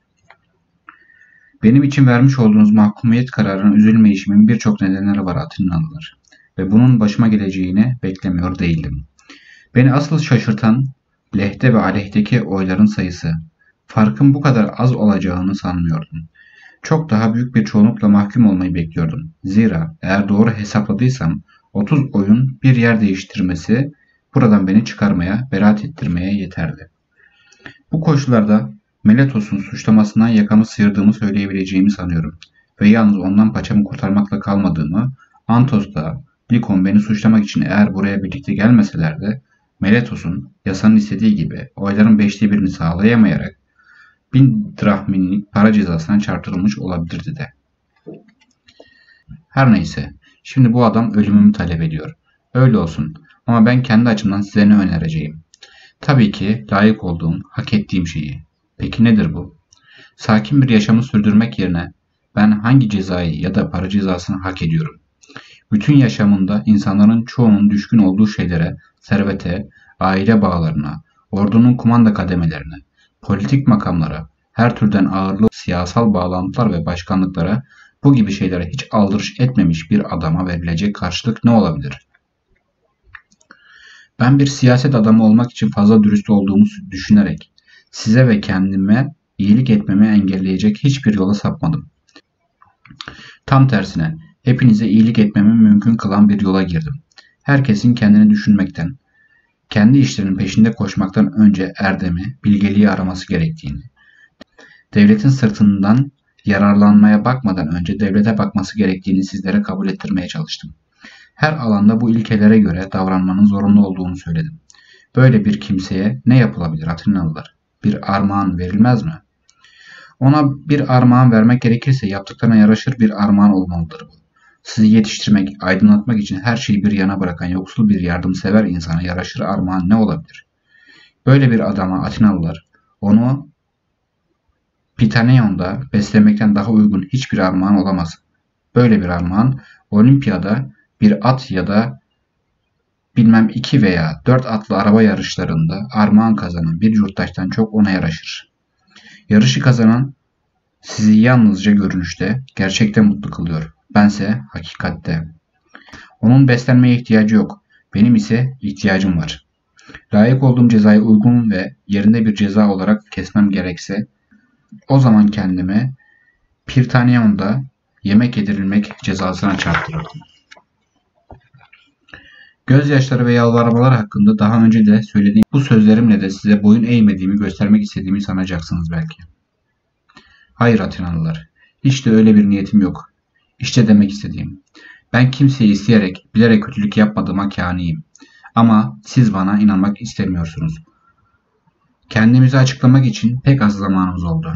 Benim için vermiş olduğunuz mahkumiyet kararına üzülmeyişimin birçok nedenleri var Atinalılar ve bunun başıma geleceğini beklemiyor değildim. Beni asıl şaşırtan lehte ve aleyhteki oyların sayısı. Farkın bu kadar az olacağını sanmıyordum. Çok daha büyük bir çoğunlukla mahkum olmayı bekliyordum. Zira eğer doğru hesapladıysam otuz oyun bir yer değiştirmesi buradan beni çıkarmaya, beraat ettirmeye yeterdi. Bu koşullarda Melatos'un suçlamasından yakamı sıyırdığımı söyleyebileceğimi sanıyorum. Ve yalnız ondan paçamı kurtarmakla kalmadığımı, Antos'ta Likon beni suçlamak için eğer buraya birlikte gelmeseler de Melatos'un yasanın istediği gibi oyların beşte birini sağlayamayarak bin drahminlik para cezasına çarptırılmış olabilirdi de. Her neyse, Şimdi bu adam ölümümü talep ediyor. Öyle olsun. Ama ben kendi açımdan size ne önereceğim? Tabii ki layık olduğum, hak ettiğim şeyi. Peki nedir bu? Sakin bir yaşamı sürdürmek yerine ben hangi cezayı ya da para cezasını hak ediyorum? Bütün yaşamında insanların çoğunun düşkün olduğu şeylere, servete, aile bağlarına, ordunun kumanda kademelerine, politik makamlara, her türden ağırlığı siyasal bağlantılar ve başkanlıklara, bu gibi şeylere hiç aldırış etmemiş bir adama verilecek karşılık ne olabilir? Ben bir siyaset adamı olmak için fazla dürüst olduğumu düşünerek size ve kendime iyilik etmemi engelleyecek hiçbir yola sapmadım. Tam tersine hepinize iyilik etmemi mümkün kılan bir yola girdim. Herkesin kendini düşünmekten, kendi işlerinin peşinde koşmaktan önce erdemi, bilgeliği araması gerektiğini, devletin sırtından yararlanmaya bakmadan önce devlete bakması gerektiğini sizlere kabul ettirmeye çalıştım. Her alanda bu ilkelere göre davranmanın zorunlu olduğunu söyledim. Böyle bir kimseye ne yapılabilir Atenalılar? Bir armağan verilmez mi? Ona bir armağan vermek gerekirse yaptıklarına yaraşır bir armağan olmalıdır bu. Sizi yetiştirmek, aydınlatmak için her şeyi bir yana bırakan yoksul bir yardımsever insana yaraşır armağan ne olabilir? Böyle bir adama Atinalılar onu Pitaneon'da beslemekten daha uygun hiçbir armağan olamaz. Böyle bir armağan olimpiyada bir at ya da bilmem iki veya dört atlı araba yarışlarında armağan kazanan bir yurttaştan çok ona yaraşır. Yarışı kazanan sizi yalnızca görünüşte, gerçekte mutlu kılıyor. Bense hakikatte. Onun beslenmeye ihtiyacı yok. Benim ise ihtiyacım var. Layık olduğum cezayı uygun ve yerinde bir ceza olarak kesmem gerekse, o zaman kendime Pirtaneon'da yemek yedirilmek cezasına çarptırırdım. Gözyaşları ve yalvarmalar hakkında daha önce de söylediğim bu sözlerimle de size boyun eğmediğimi göstermek istediğimi sanacaksınız belki. Hayır Atenalılar, hiç de öyle bir niyetim yok. İşte demek istediğim. Ben kimseyi isteyerek, bilerek kötülük yapmadığıma kâniyim. Ama siz bana inanmak istemiyorsunuz. Kendimizi açıklamak için pek az zamanımız oldu.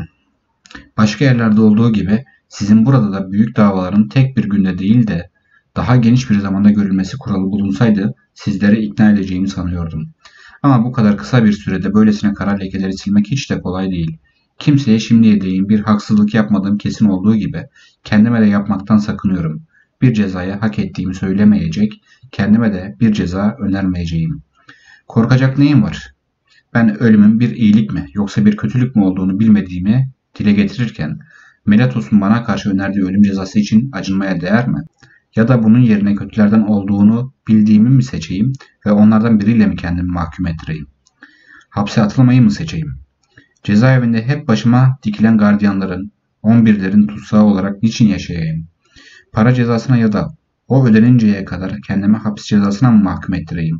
Başka yerlerde olduğu gibi sizin burada da büyük davaların tek bir günde değil de daha geniş bir zamanda görülmesi kuralı bulunsaydı sizleri ikna edeceğimi sanıyordum. Ama bu kadar kısa bir sürede böylesine kara lekeleri silmek hiç de kolay değil. Kimseye şimdiye değin bir haksızlık yapmadığım kesin olduğu gibi kendime de yapmaktan sakınıyorum. Bir cezaya hak ettiğimi söylemeyecek, kendime de bir ceza önermeyeceğim. Korkacak neyim var? Ben ölümün bir iyilik mi yoksa bir kötülük mü olduğunu bilmediğimi dile getirirken Melatos'un bana karşı önerdiği ölüm cezası için acınmaya değer mi? Ya da bunun yerine kötülerden olduğunu bildiğimi mi seçeyim ve onlardan biriyle mi kendimi mahkum ettireyim? Hapse atılmayı mı seçeyim? Cezaevinde hep başıma dikilen gardiyanların, on birlerin tutsağı olarak niçin yaşayayım? Para cezasına ya da o ödeninceye kadar kendimi hapis cezasına mı mahkum ettireyim?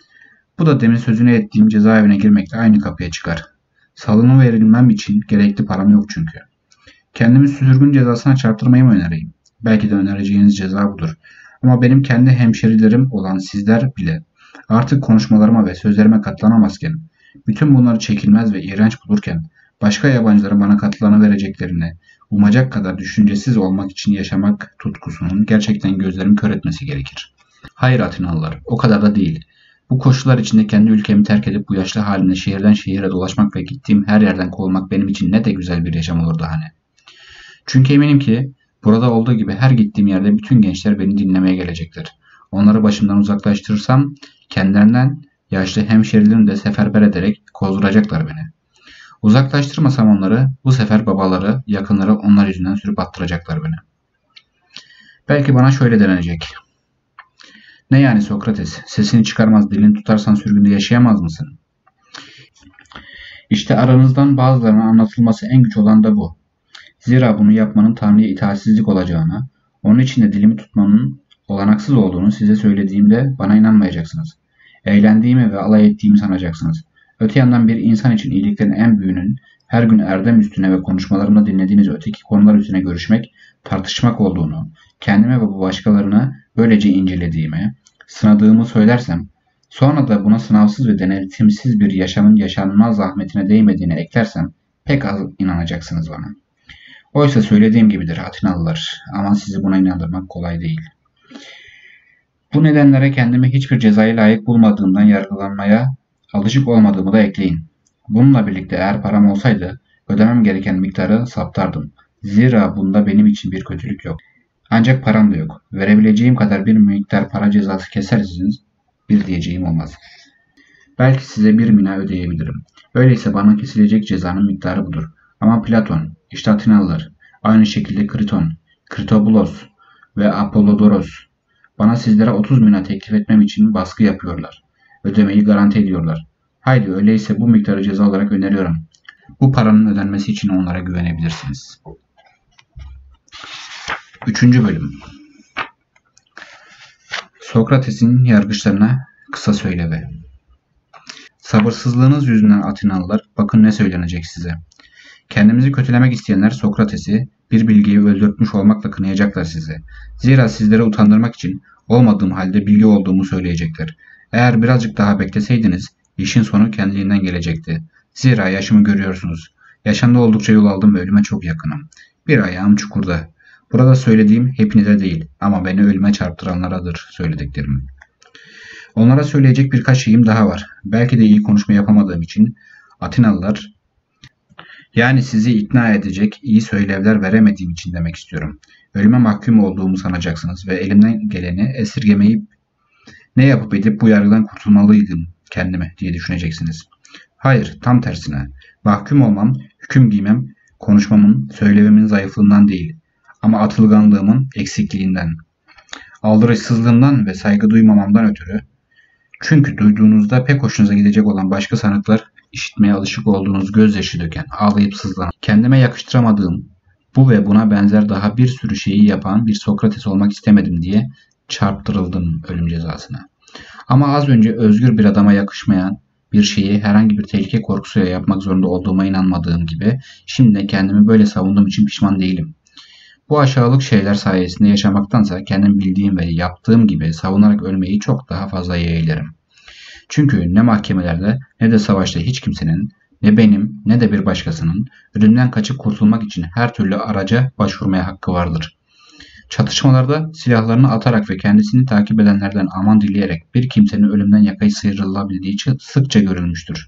Bu da demin sözünü ettiğim cezaevine girmekle aynı kapıya çıkar. Salını verilmem için gerekli param yok çünkü. Kendimi sürgün cezasına çarptırmayı mı önereyim? Belki de önereceğiniz ceza budur. Ama benim kendi hemşerilerim olan sizler bile artık konuşmalarıma ve sözlerime katlanamazken, bütün bunları çekilmez ve iğrenç bulurken, başka yabancıların bana katılanıvereceklerini umacak kadar düşüncesiz olmak için yaşamak tutkusunun gerçekten gözlerimi kör etmesi gerekir. Hayır Atinalılar, o kadar da değil. Bu koşullar içinde kendi ülkemi terk edip bu yaşlı halimle şehirden şehire dolaşmak ve gittiğim her yerden kovulmak benim için ne de güzel bir yaşam olurdu hani. Çünkü eminim ki burada olduğu gibi her gittiğim yerde bütün gençler beni dinlemeye gelecekler. Onları başımdan uzaklaştırırsam kendilerinden yaşlı hemşerilerimi de seferber ederek kozduracaklar beni. Uzaklaştırmasam onları bu sefer babaları, yakınları onlar yüzünden sürüp attıracaklar beni. Belki bana şöyle denecek. Ne yani Sokrates, sesini çıkarmaz dilini tutarsan sürgünde yaşayamaz mısın? İşte aranızdan bazılarına anlatılması en güç olan da bu. Zira bunu yapmanın Tanrı'ya itaatsizlik olacağını, onun için de dilimi tutmanın olanaksız olduğunu size söylediğimde bana inanmayacaksınız. Eğlendiğimi ve alay ettiğimi sanacaksınız. Öte yandan bir insan için iyiliklerin en büyüğünün her gün erdem üstüne ve konuşmalarımda dinlediğiniz öteki konular üstüne görüşmek, tartışmak olduğunu, kendime ve bu başkalarına böylece incelediğimi, sınadığımı söylersem, sonra da buna sınavsız ve denetimsiz bir yaşamın yaşanmaz zahmetine değmediğini eklersem pek az inanacaksınız bana. Oysa söylediğim gibidir Atinalılar ama sizi buna inandırmak kolay değil. Bu nedenlere kendimi hiçbir cezaya layık bulmadığımdan yargılanmaya alışık olmadığımı da ekleyin. Bununla birlikte eğer param olsaydı ödemem gereken miktarı saptardım. Zira bunda benim için bir kötülük yok. Ancak param da yok. Verebileceğim kadar bir miktar para cezası keserseniz bir diyeceğim olmaz. Belki size bir mina ödeyebilirim. Öyleyse bana kesilecek cezanın miktarı budur. Ama Platon, işte Atinalılar, aynı şekilde Kriton, Kritobulos ve Apollodoros bana sizlere otuz mina teklif etmem için baskı yapıyorlar. Ödemeyi garanti ediyorlar. Haydi öyleyse bu miktarı ceza olarak öneriyorum. Bu paranın ödenmesi için onlara güvenebilirsiniz. Üçüncü bölüm. Sokrates'in yargıçlarına kısa söylevi. Sabırsızlığınız yüzünden Atinalılar, bakın ne söylenecek size. Kendimizi kötülemek isteyenler Sokrates'i bir bilgiyi öldürtmüş olmakla kınayacaklar sizi. Zira sizleri utandırmak için olmadığım halde bilgi olduğumu söyleyecekler. Eğer birazcık daha bekleseydiniz işin sonu kendiliğinden gelecekti. Zira yaşımı görüyorsunuz. Yaşamda oldukça yol aldım ve ölüme çok yakınım. Bir ayağım çukurda. Burada söylediğim hepinize değil ama beni ölüme çarptıranlaradır söylediklerim. Onlara söyleyecek birkaç şeyim daha var. Belki de iyi konuşma yapamadığım için Atinalılar, yani sizi ikna edecek iyi söylevler veremediğim için demek istiyorum. Ölüme mahkum olduğumu sanacaksınız ve elimden geleni esirgemeyip ne yapıp edip bu yargıdan kurtulmalıydım kendime diye düşüneceksiniz. Hayır, tam tersine. Mahkum olmam, hüküm giymem, konuşmamın, söylevimin zayıflığından değil ama atılganlığımın eksikliğinden, aldırışsızlığımdan ve saygı duymamamdan ötürü. Çünkü duyduğunuzda pek hoşunuza gidecek olan başka sanıklar işitmeye alışık olduğunuz gözyaşı döken, ağlayıp sızlanan, kendime yakıştıramadığım bu ve buna benzer daha bir sürü şeyi yapan bir Sokrates olmak istemedim diye çarptırıldım ölüm cezasına. Ama az önce özgür bir adama yakışmayan bir şeyi herhangi bir tehlike korkusuyla yapmak zorunda olduğuma inanmadığım gibi şimdi de kendimi böyle savunduğum için pişman değilim. Bu aşağılık şeyler sayesinde yaşamaktansa kendim bildiğim ve yaptığım gibi savunarak ölmeyi çok daha fazla yeğlerim. Çünkü ne mahkemelerde ne de savaşta hiç kimsenin, ne benim ne de bir başkasının ölümden kaçıp kurtulmak için her türlü araca başvurmaya hakkı vardır. Çatışmalarda silahlarını atarak ve kendisini takip edenlerden aman dileyerek bir kimsenin ölümden yakayı sıyrılabildiği sıkça görülmüştür.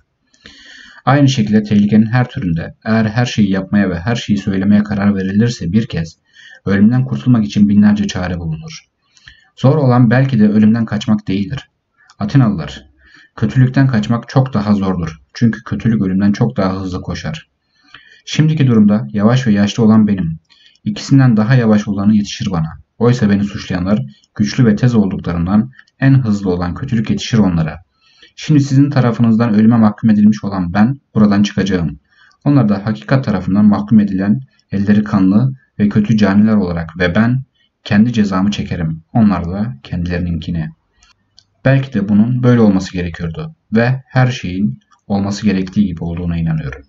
Aynı şekilde tehlikenin her türünde eğer her şeyi yapmaya ve her şeyi söylemeye karar verilirse bir kez ölümden kurtulmak için binlerce çare bulunur. Zor olan belki de ölümden kaçmak değildir. Atinalılar, kötülükten kaçmak çok daha zordur. Çünkü kötülük ölümden çok daha hızlı koşar. Şimdiki durumda yavaş ve yaşlı olan benim. İkisinden daha yavaş olanı yetişir bana. Oysa beni suçlayanlar güçlü ve tez olduklarından en hızlı olan kötülük yetişir onlara. Şimdi sizin tarafınızdan ölüme mahkum edilmiş olan ben buradan çıkacağım. Onlar da hakikat tarafından mahkum edilen elleri kanlı ve kötü caniler olarak ve ben kendi cezamı çekerim. Onlar da kendilerininkini. Belki de bunun böyle olması gerekiyordu ve her şeyin olması gerektiği gibi olduğuna inanıyorum.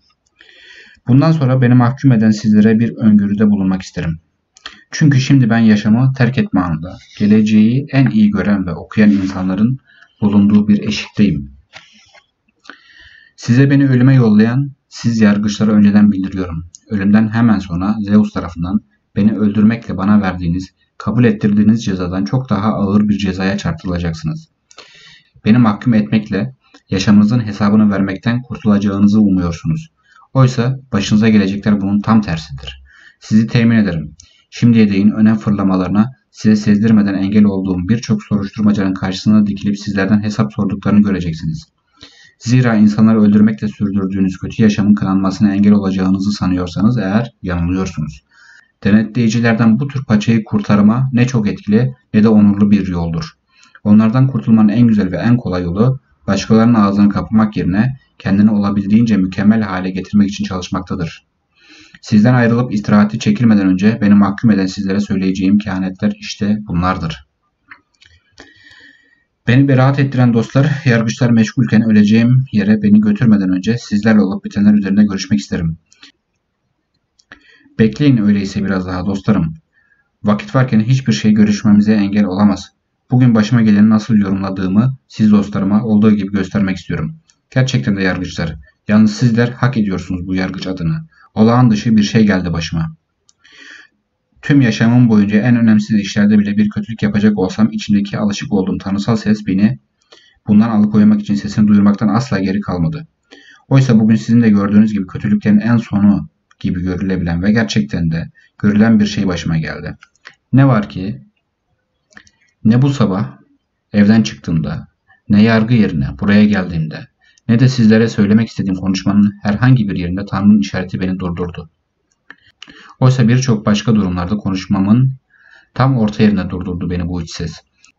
Bundan sonra beni mahkum eden sizlere bir öngörüde bulunmak isterim. Çünkü şimdi ben yaşamı terk etme anında, geleceği en iyi gören ve okuyan insanların bulunduğu bir eşikteyim. Size beni ölüme yollayan siz yargıçlara önceden bildiriyorum. Ölümden hemen sonra Zeus tarafından beni öldürmekle bana verdiğiniz, kabul ettirdiğiniz cezadan çok daha ağır bir cezaya çarptırılacaksınız. Beni mahkum etmekle yaşamınızın hesabını vermekten kurtulacağınızı umuyorsunuz. Oysa başınıza gelecekler bunun tam tersidir. Sizi temin ederim. Şimdiye değin önem fırlamalarına size sezdirmeden engel olduğum birçok soruşturmacanın karşısına dikilip sizlerden hesap sorduklarını göreceksiniz. Zira insanları öldürmekle sürdürdüğünüz kötü yaşamın kınanmasına engel olacağınızı sanıyorsanız eğer yanılıyorsunuz. Denetleyicilerden bu tür paçayı kurtarma ne çok etkili ne de onurlu bir yoldur. Onlardan kurtulmanın en güzel ve en kolay yolu başkalarının ağzını kapamak yerine kendini olabildiğince mükemmel hale getirmek için çalışmaktadır. Sizden ayrılıp istirahati çekilmeden önce beni mahkum eden sizlere söyleyeceğim kehanetler işte bunlardır. Beni beraat ettiren dostlar, yargıçlar meşgulken öleceğim yere beni götürmeden önce sizlerle olup bitenler üzerinde görüşmek isterim. Bekleyin öyleyse biraz daha dostlarım. Vakit varken hiçbir şey görüşmemize engel olamaz. Bugün başıma geleni nasıl yorumladığımı siz dostlarıma olduğu gibi göstermek istiyorum. Gerçekten de yargıçlar, yalnız sizler hak ediyorsunuz bu yargıç adını. Olağan dışı bir şey geldi başıma. Tüm yaşamım boyunca en önemsiz işlerde bile bir kötülük yapacak olsam içimdeki alışık olduğum tanrısal ses beni bundan alıkoymak için sesini duyurmaktan asla geri kalmadı. Oysa bugün sizin de gördüğünüz gibi kötülüklerin en sonu gibi görülebilen ve gerçekten de görülen bir şey başıma geldi. Ne var ki ne bu sabah evden çıktığımda, ne yargı yerine buraya geldiğimde, ne de sizlere söylemek istediğim konuşmanın herhangi bir yerinde Tanrı'nın işareti beni durdurdu. Oysa birçok başka durumlarda konuşmamın tam orta yerine durdurdu beni bu iç ses.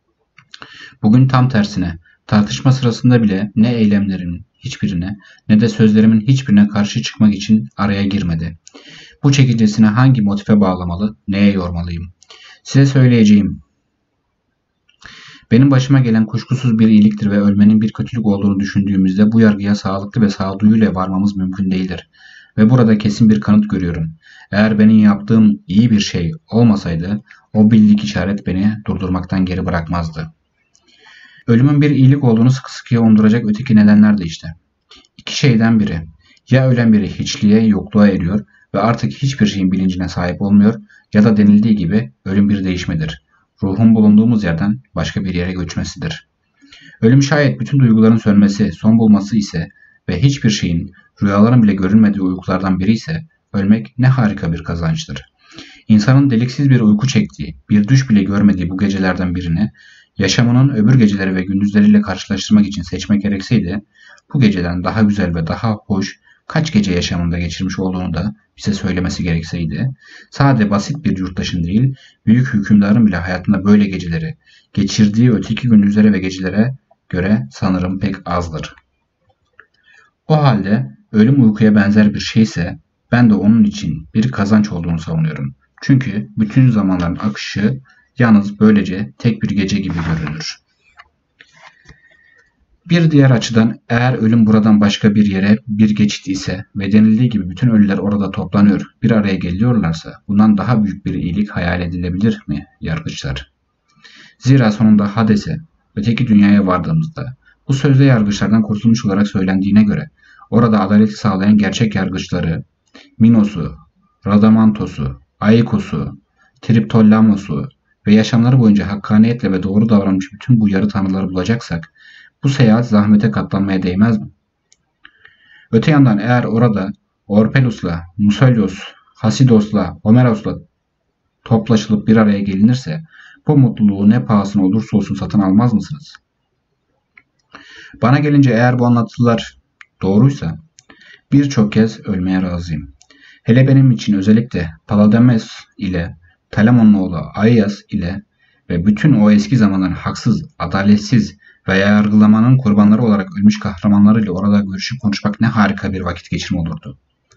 Bugün tam tersine, tartışma sırasında bile ne eylemlerimin hiçbirine ne de sözlerimin hiçbirine karşı çıkmak için araya girmedi. Bu çekicesine hangi motife bağlamalı, neye yormalıyım? Size söyleyeceğim. Benim başıma gelen kuşkusuz bir iyiliktir ve ölmenin bir kötülük olduğunu düşündüğümüzde bu yargıya sağlıklı ve sağduyuyla varmamız mümkün değildir. Ve burada kesin bir kanıt görüyorum. Eğer benim yaptığım iyi bir şey olmasaydı, o birlik işaret beni durdurmaktan geri bırakmazdı. Ölümün bir iyilik olduğunu sıkı sıkıya umduracak öteki nedenler de işte. İki şeyden biri. Ya ölen biri hiçliğe, yokluğa eriyor ve artık hiçbir şeyin bilincine sahip olmuyor ya da denildiği gibi ölüm bir değişmedir. Ruhun bulunduğumuz yerden başka bir yere göçmesidir. Ölüm şayet bütün duyguların sönmesi, son bulması ise ve hiçbir şeyin, rüyaların bile görünmediği uykulardan biri ise ölmek ne harika bir kazançtır. İnsanın deliksiz bir uyku çektiği, bir düş bile görmediği bu gecelerden birini yaşamının öbür geceleri ve gündüzleriyle karşılaştırmak için seçmek gerekseydi, bu geceden daha güzel ve daha hoş kaç gece yaşamında geçirmiş olduğunu da bize söylemesi gerekseydi, sadece basit bir yurttaşın değil, büyük hükümdarın bile hayatında böyle geceleri, geçirdiği öteki gündüzlere ve gecelere göre sanırım pek azdır. O halde ölüm uykuya benzer bir şeyse, ben de onun için bir kazanç olduğunu savunuyorum. Çünkü bütün zamanların akışı yalnız böylece tek bir gece gibi görünür. Bir diğer açıdan eğer ölüm buradan başka bir yere bir geçit ise ve denildiği gibi bütün ölüler orada toplanıyor, bir araya geliyorlarsa bundan daha büyük bir iyilik hayal edilebilir mi yargıçlar? Zira sonunda Hades'e, öteki dünyaya vardığımızda bu sözde yargıçlardan kurtulmuş olarak söylendiğine göre orada adaleti sağlayan gerçek yargıçları Minos'u, Radamantos'u, Aikos'u, Triptolemus'u ve yaşamları boyunca hakkaniyetle ve doğru davranmış bütün bu yarı tanrıları bulacaksak bu seyahat zahmete katlanmaya değmez mi? Öte yandan eğer orada Orpelus'la, Muselios, Hasidos'la, Homeros'la toplaşılıp bir araya gelinirse bu mutluluğu ne pahasına olursa olsun satın almaz mısınız? Bana gelince eğer bu anlatılar doğruysa birçok kez ölmeye razıyım. Hele benim için özellikle Palamedes ile Talamon'un oğlu Aias ile ve bütün o eski zamanların haksız, adaletsiz veya yargılamanın kurbanları olarak ölmüş kahramanlarıyla orada görüşüp konuşmak ne harika bir vakit geçirme olurdu.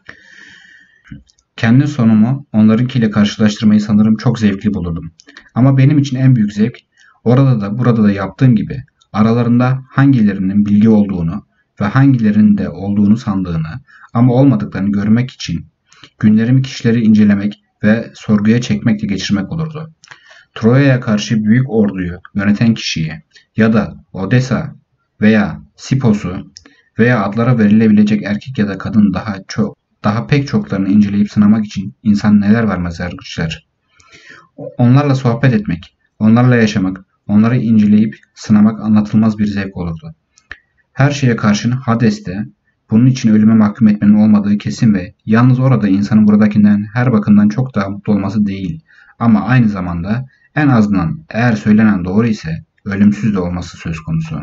Kendi sonumu onlarınkiyle karşılaştırmayı sanırım çok zevkli bulurdum. Ama benim için en büyük zevk orada da burada da yaptığım gibi aralarında hangilerinin bilgi olduğunu ve hangilerinin de olduğunu sandığını ama olmadıklarını görmek için günlerimi kişileri incelemek ve sorguya çekmekle geçirmek olurdu. Troya'ya karşı büyük orduyu yöneten kişiyi ya da Odessa veya Sipos'u veya adlara verilebilecek erkek ya da kadın daha çok daha pek çoklarını inceleyip sınamak için insan neler vermez yargıçlar. Onlarla sohbet etmek, onlarla yaşamak, onları inceleyip sınamak anlatılmaz bir zevk olurdu. Her şeye karşın Hades'te bunun için ölüme mahkum etmenin olmadığı kesin ve yalnız orada insanın buradakinden her bakımdan çok daha mutlu olması değil ama aynı zamanda en azından eğer söylenen doğru ise ölümsüz de olması söz konusu.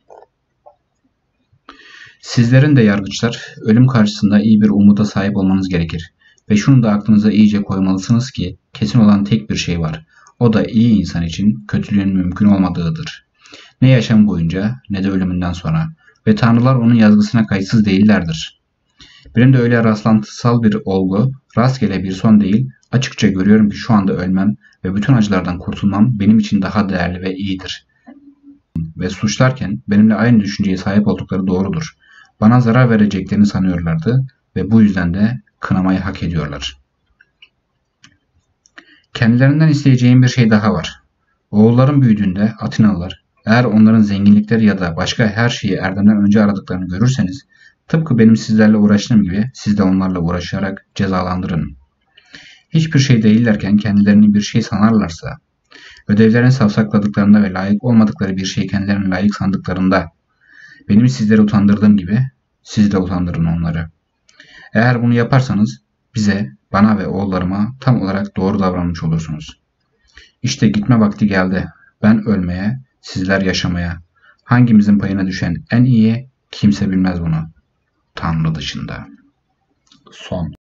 Sizlerin de yargıçlar ölüm karşısında iyi bir umuda sahip olmanız gerekir ve şunu da aklınıza iyice koymalısınız ki kesin olan tek bir şey var. O da iyi insan için kötülüğün mümkün olmadığıdır. Ne yaşam boyunca ne de ölümünden sonra ve tanrılar onun yazgısına kayıtsız değillerdir. Benim de öyle rastlantısal bir olgu, rastgele bir son değil, açıkça görüyorum ki şu anda ölmem ve bütün acılardan kurtulmam benim için daha değerli ve iyidir. Ve suçlarken benimle aynı düşünceye sahip oldukları doğrudur. Bana zarar vereceklerini sanıyorlardı ve bu yüzden de kınamayı hak ediyorlar. Kendilerinden isteyeceğim bir şey daha var. Oğullarım büyüdüğünde Atinalılar, eğer onların zenginlikleri ya da başka her şeyi erdemden önce aradıklarını görürseniz, tıpkı benim sizlerle uğraştığım gibi siz de onlarla uğraşarak cezalandırın. hiçbir şey değillerken kendilerini bir şey sanarlarsa, ödevlerini savsakladıklarında ve layık olmadıkları bir şeyi kendilerini layık sandıklarında, benim sizleri utandırdığım gibi siz de utandırın onları. Eğer bunu yaparsanız bize, bana ve oğullarıma tam olarak doğru davranmış olursunuz. İşte gitme vakti geldi. Ben ölmeye, sizler yaşamaya. Hangimizin payına düşen en iyi, kimse bilmez bunu. Tanrı dışında. Son.